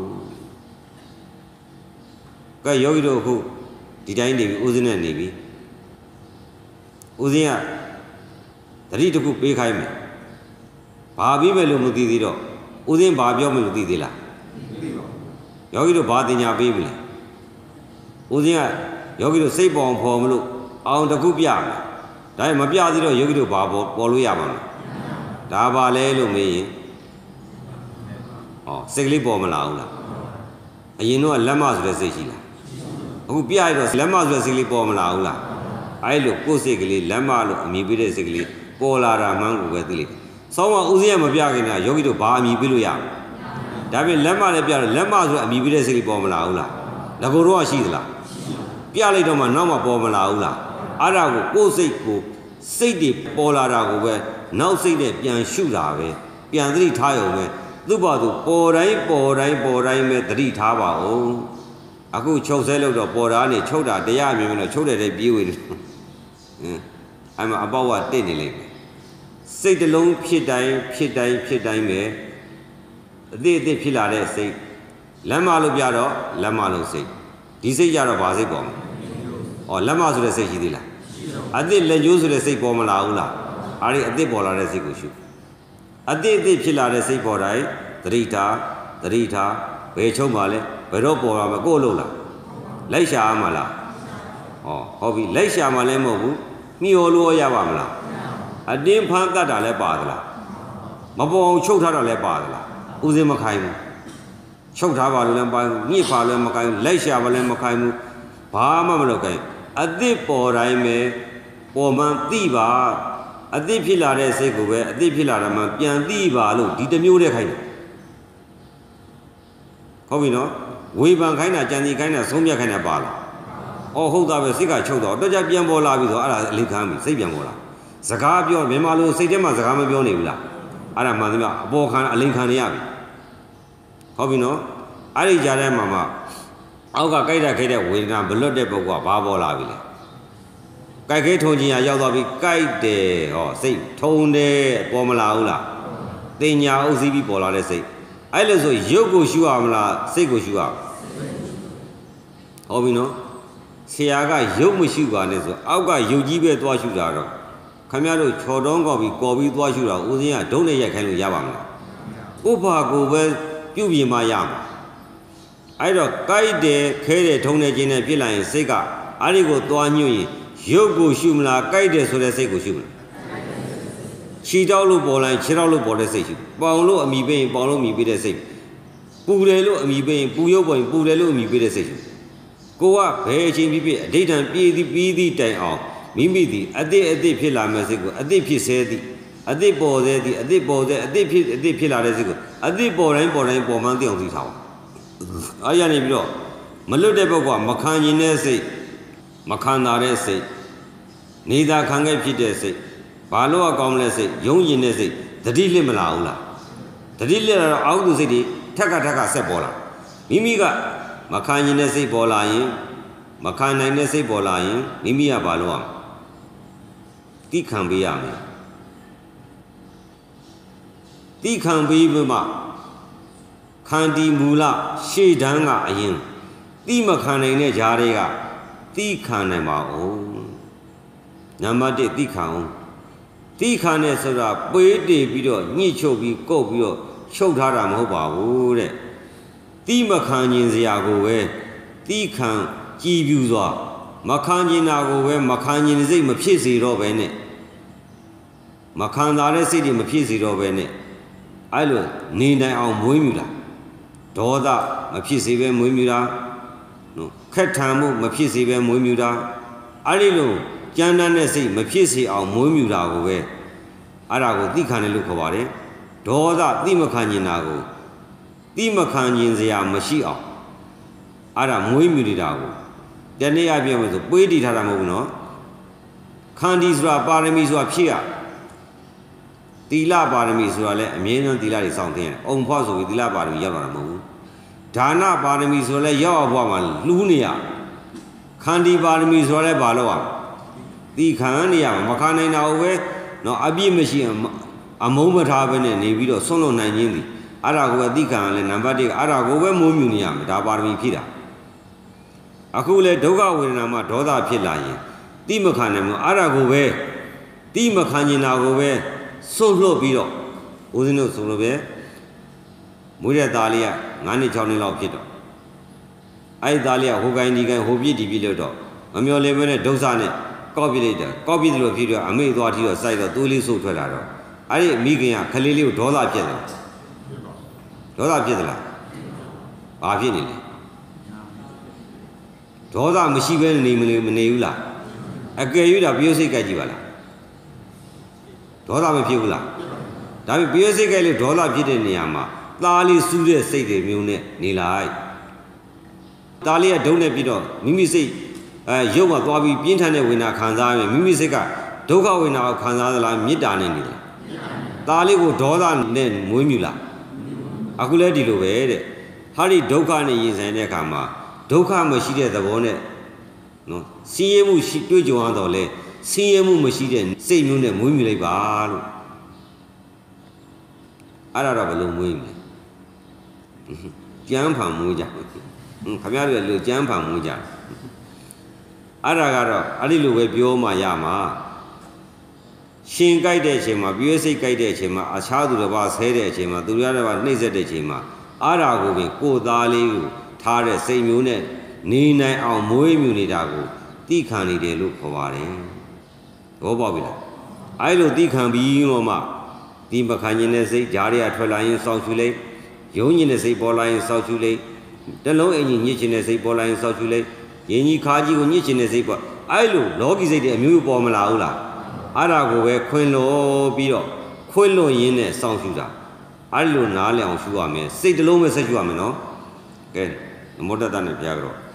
Speaker 1: ကဲယောဂီတို့အခုဒီတိုင်းနေပြီဦးဇင်းနဲ့နေပြီဦးဇင်းကတတိတခုပေးခိုင်းမယ်ဘာပြီးမယ်လို့မသိသေးတော့ဦးဇင်းဘာပြောမယ်လို့သိသေးလားယောဂီတို့ဘာတင်ညာပေးမလဲဦးဇင်းကယောဂီတို့စိတ်ပေါ်အောင်ဖော်မလို့အောင်တခုပြမယ်ဒါပေမဲ့မပြသေးတော့ယောဂီတို့ဘာပေါ်ပေါ်လို့ရပါမလဲဒါပါလဲလို့မေးရင်ဩစိတ်ကလေးပေါ်မလာဘူးလားအရင်တော့လက်မဆိုတဲ့စိတ်ရှိလားအခုပြရတော့လက်မဆိုတဲ့စိတ်ကလေးပေါ်မလာဘူးလားအဲ့လိုကိုယ်စိတ်ကလေးလက်မလို့အမြင်ပေးတဲ့စိတ်ကလေးပေါ်လာတာမှန်းကိုပဲသိလိုက်ဆောင်းမဦးစင်းရမပြခင်ကယောဂီတို့ဘာအမြင်ပေးလို့ရဒါပြင်လက်မလည်းပြတော့လက်မဆိုအမြင်ပေးတဲ့စိတ်ကလေးပေါ်မလာဘူးလားငကိုတော့ရှိသလားပြလိုက်တော့မှနောက်မှပေါ်မလာဘူးလားအဲ့ဒါကိုကိုယ်စိတ်ကိုစိတ်တွေပေါ်လာတာကိုပဲနောက်စိတ်နဲ့ပြန်ရှုတာပဲပြန်သတိထားရုံပဲသူ့ဘာသူပေါ်တိုင်းပေါ်တိုင်းပေါ်တိုင်းပဲသတိထားပါဦးအခုချုပ်ဆဲလို့တော့ပေါ်တာနေချုပ်တာတရားမြင်မြင်တော့ချုပ်တဲ့တဲ့ပြေးဝင်တယ်ဟင်းအဲ့မှာအပေါက်ကတိတ်နေလိမ့်မယ်စိတ်တလုံးဖြစ်တိုင်းဖြစ်တိုင်းဖြစ်တိုင်းပဲအသေးအသေးဖြစ်လာတဲ့စိတ်လက်မလို့ပြတော့လက်မလို့စိတ်ဒီစိတ်ကြတော့ဘာစိတ်ပေါ်မလဲဩလက်မဆိုတဲ့စိတ်ရှိသေးလားအသေးလက်ကျိုးဆိုတဲ့စိတ်ပေါ်မလာဘူးလားအားဒီအသေးပေါ်လာတဲ့စိတ်ကိုရှုအသေးအသေးဖြစ်လာတဲ့စိတ်ပေါ်တိုင်းသတိထားသတိထားဘယ်ချုံပါလဲဘယ်တော့ပေါ်လာမကို့လို့လားလိုက်ရှာမှာလားဟောဟုတ်ပြီလိုက်ရှာမှာလည်းမဟုတ်ဘူးမျောလို့ရပါမလားအတင်းဖမ်းတတ်တာလည်းပါသလားမပေါ်အောင်ချုပ်ထားတာလည်းပါသလားဥစဉ်မခိုင်းဘူးချုပ်ထားပါလို့လည်းမပိုင်ဘူးညှစ်ပါလည်းမခိုင်းဘူးလိုက်ရှာပါလည်းမခိုင်းဘူးဘာမှမလုပ်ခိုင်းအသစ်ပေါ်တိုင်းပဲပေါ်မှန်သိပါအသစ်ဖြစ်လာတဲ့စိတ်ကိုပဲအသစ်ဖြစ်လာတာမှပြန်သိပါလို့ဒီတစ်မျိုးတည်းခိုင်းတယ်ဟုတ်ပြီနော်ဝေဖန်ခိုင်းတာကြံစီခိုင်းတာဆုံးဖြတ်ခိုင်းတာပါလားအော်ဟုတ်တာပဲစိတ်ကချုပ်တော့တော့ကြပြန်ပေါ်လာပြီဆိုအဲ့ဒါအလေးခံပြီစိတ်ပြန်ပေါ်လာစကားပြောမြန်မာလိုစိတ်ထဲမှာစကားမပြောနေဘူးလားအဲ့ဒါမှန်သမျှအပေါ်ခံအလိန်ခံနေရပြီဟုတ်ပြီနော်အဲ့ဒီကြားထဲမှာမှအောက်ကကြိုက်တဲ့ခိတဲ့ဝေဒနာဘလွတ်တဲ့ပုဂ္ဂိုလ်ကဘာပေါ်လာပြီလဲကြိုက်ခဲထုံချင်းရရောက်သွားပြီကြိုက်တယ်ဟောစိတ်ထုံတယ်ပေါ်မလာဘူးလားတင်ညာဥစည်းပြီးပေါ်လာတဲ့စိတ်အဲ့လိုဆိုရုပ်ကိုရှုရမလားစိတ်ကိုရှုရဟုတ်ပြီနော်ဆရာကရုပ်မရှုပါနဲ့ဆိုအောက်ကရုပ်ကြီးပဲသွားရှုတာတော့ခင်ဗျားတို့ချော်တုံးကောက်ပြီးကော်ပြီးသွားရှုတာဦးစင်းကဒုံးနဲ့ရိုက်ခိုင်းလို့ရပါမလားဥပ္ပါကိုပဲပြုပြင်မှရမှာအဲ့တော့ကြိုက်တယ်ခဲတယ်ထုံတယ်ခြင်းနဲ့ပြစ်လိုက်ရင်စိတ်ကအဲ့ဒီကိုသွားညွှန်ရင်ရုပ်ကိုရှုမလားကြိုက်တယ်ဆိုတဲ့စိတ်ကိုရှုမလားခြေတောက်လို့ပေါ်လိုက်ခြေတောက်လို့ပေါ်တဲ့စိတ်ရှုပေါင်လို့အမိပေးရင်ပေါင်လို့အမိပေးတဲ့စိတ်ပူတယ်လို့အမိပေးရင်ပူရုပ်ပေါ်ရင်ပူတယ်လို့အမိပေးတဲ့စိတ်ရှုကိုကဘယ်အချိန်ဖြစ်ဖြစ်အဋ္ဌံပြေးသည်ပြီးသည်တိုင်အောင်မိမိသည်အတိအတိဖြစ်လာမဲ့စိတ်ကိုအတိဖြစ်စေသည်အတိပေါ်စေသည်အတိပေါ်စေအတိဖြစ်အတိဖြစ်လာတဲ့စိတ်ကိုအတိပေါ်တိုင်းပေါ်တိုင်းပေါ်မှန်းသိအောင်သိထားအောင်အားရနေပြီးတော့မလွတ်တဲ့ဘက်ကမခံရင်တဲ့စိတ်မခံတာတဲ့စိတ်နေသာခံခဲ့ဖြစ်တဲ့စိတ်ဘာလို့အကောင်းလဲစိတ်ယုံရင်တဲ့စိတ်တတိလစ်မလာဘူးလားတတိလစ်လာတော့အောက်သူစိတ်တွေထက်ကထက်ကဆက်ပေါ်လာမိမိကမခံရင်တဲ့စိတ်ပေါ်လာရင်မခံနိုင်တဲ့စိတ်ပေါ်လာရင်မိမိကဘာလို့အောင်တိခံပေးရမယ်တိခံပေးပြီးမှခန္တီမူလရှေ့တန်းကအရင်တိမခံနိုင်တဲ့ဂျားတွေကတိခံနိုင်ပါဦးနံပါတ်တစ်တိခံအောင်တိခံတဲ့ဆိုတာပေးတည်ပြီးတော့ညှိချုပ်ပြီးကုတ်ပြီးတော့ချုပ်ထားတာမဟုတ်ပါဘူးတဲ့တိမခံခြင်းစရာကိုပဲတိခံကြည်ပြူစွာမခံခြင်းနာကိုပဲမခံခြင်းစိတ်မဖြစ်စေတော့ပဲနဲ့မခံတာတဲ့စိတ်တွေမဖြစ်စေတော့ပဲနဲ့အဲ့လိုနေနိုင်အောင်မွေးမြူတာဒေါသမဖြစ်စေပဲမွေးမြူတာနော်ခက်ထန်မှုမဖြစ်စေပဲမွေးမြူတာအဲ့ဒီလိုကြမ်းတမ်းတဲ့စိတ်မဖြစ်စေအောင်မွေးမြူတာကိုပဲအဲ့ဒါကိုသိခံတယ်လို့ခေါ်ပါတယ်ဒေါသသိမခံခြင်းနာကိုသိမခံခြင်းစရာမရှိအောင်အဲ့ဒါမွေးမြူနေတာကိုတနေ့အပြည့်မှာဆိုပွေးတည်ထားတာမဟုတ်ဘူးနော်ခန္တီဆိုတာပါရမီဆိုတာဖြစ်ရသီလပါရမီဆိုတာလည်းအမြဲတမ်းသီလတွေစောင့်သိရတယ်။အုံဖွားဆိုပြီးသီလပါရမီရောက်လာတာမဟုတ်ဘူး။ဒါနပါရမီဆိုလည်းရောက်အောင်ဘွားမှာလူးနေရ။ခန္တီပါရမီဆိုလည်းဘာလို့อ่ะ။သီခံနေရမှာမခံနိုင်တာဟုတ်ပဲ။နော်အပြည့်မရှိအမုန်းမထားပဲနဲ့နေပြီးတော့ဆွန့်လွတ်နိုင်ခြင်းသည်အဲ့ဒါကိုပဲသီခံရလဲနံပါတ်တစ်အဲ့ဒါကိုပဲမိုးမြူနေရမှာဒါပါရမီဖြစ်တာ။အခုလေဒုက္ခဝေဒနာမှာဒေါသဖြစ်လာရင်တိမခံနိုင်ဘူးအဲ့ဒါကိုပဲတိမခံကျင်တာကိုပဲစွန့်လွတ်ပြီးတော့ဦးဇင်းတို့ဆိုလို့ပဲမွေးတဲ့သားလေးကငါးနှစ်ခြောက်နှစ်လောက်ဖြစ်တော့အဲ့ဒီသားလေးကဟိုကိုင်းဒီကိုင်းဟိုပြစ်ဒီပြစ်လို့တော့မမျော်လင့်ပဲနဲ့ဒုစနဲ့ကောက်ပြလိုက်တယ်ကောက်ပြတယ်လို့ဖြစ်တော့အမေသွားထီတော့စိုက်တော့သွေးလေးဆုပ်ထွက်လာတော့အဲ့ဒီမိခင်ကခလေးလေးကိုဒေါသဖြစ်တယ်ဒေါသဖြစ်သလားဘာဖြစ်နေလဲဒေါသမရှိဘဲနေမနေမနေဘူးလားအကယ်၍ဒါပြည့်စိတ်ကြိုက်ကြည့်ပါလားဒေါသမဖြစ်ဘူးလားဒါပေမဲ့ပြည့်စိတ်ကြိုက်လို့ဒေါသဖြစ်တဲ့နေရာမှာသားလေးစူးတဲ့စိတ်တွေမျိုးနဲ့နေလိုက်သားလေးကဒုံနဲ့ပြီးတော့မိမိစိတ်အဲရုပ်မှာသွားပြီးပြင်းထန်တဲ့ဝေဒနာခံစားရရင်မိမိစိတ်ကဒုက္ခဝေဒနာကိုခံစားသလားမေတ္တာနဲ့နေလားသားလေးကိုဒေါသနဲ့မွေးမြူလားအခုလဲဒီလိုပဲတဲ့ဟာဒီဒုက္ခနဲ့ရင်ဆိုင်တဲ့အခါမှာဒုက္ခမရှိတဲ့သဘောနဲ့နော်ဆင်းရဲမှုရှိတွေ့ကြုံရတော့လဲဆင်းရဲမှုမရှိတဲ့စိတ်မျိုးနဲ့မွေးမြူလိုက်ပါလို့အဲ့ဒါတော့ဘယ်လိုမွေးမလဲကြမ်းဖန်မွေးကြခင်ဗျားတို့လူကြမ်းဖန်မွေးကြအဲ့ဒါကတော့အဲ့ဒီလိုပဲပြောမှရမှာရှင်ကြိုက်တဲ့အချိန်မှာပြည့်စိတ်ကြိုက်တဲ့အချိန်မှာအခြားသူတစ်ပါးဆဲတဲ့အချိန်မှာသူရတဲ့ဘာနှိမ့်ဆက်တဲ့အချိန်မှာအားရာကိုပင်ကိုယ်သားလေးကိုထားတဲ့စိတ်မျိုးနဲ့နေနိုင်အောင်မွေးမြူနေတာကိုတိခံနေတယ်လို့ခေါ်ပါတယ်။ဘောပေါက်ပြီလား။အဲ့လိုတိခံပြီးတော့မှဒီမခံခြင်းတဲ့စိတ်ဂျားတွေကထွက်လာရင်စောင့်ရှူလိုက်ယုံညင်တဲ့စိတ်ပေါ်လာရင်စောင့်ရှူလိုက်တလုံးအင်ကြီးညစ်ခြင်းတဲ့စိတ်ပေါ်လာရင်စောင့်ရှူလိုက်ရင်ကြီးခါကြီးကိုညစ်ခြင်းတဲ့စိတ်ပေါ်အဲ့လိုလောကီစိတ်တွေအမျိုးမျိုးပေါ်မလာဘူးလား။အဲ့ဒါကိုပဲခွင်လို့ပြီးတော့ခွင်လွန်ရင်းနဲ့စောင့်ရှူတာအဲ့လိုနားလည်အောင်ရှူရမယ်စိတ်တလုံးပဲဆက်ရှူရမယ်နော်။ကဲနမောတတနဲ့ပြကြတော့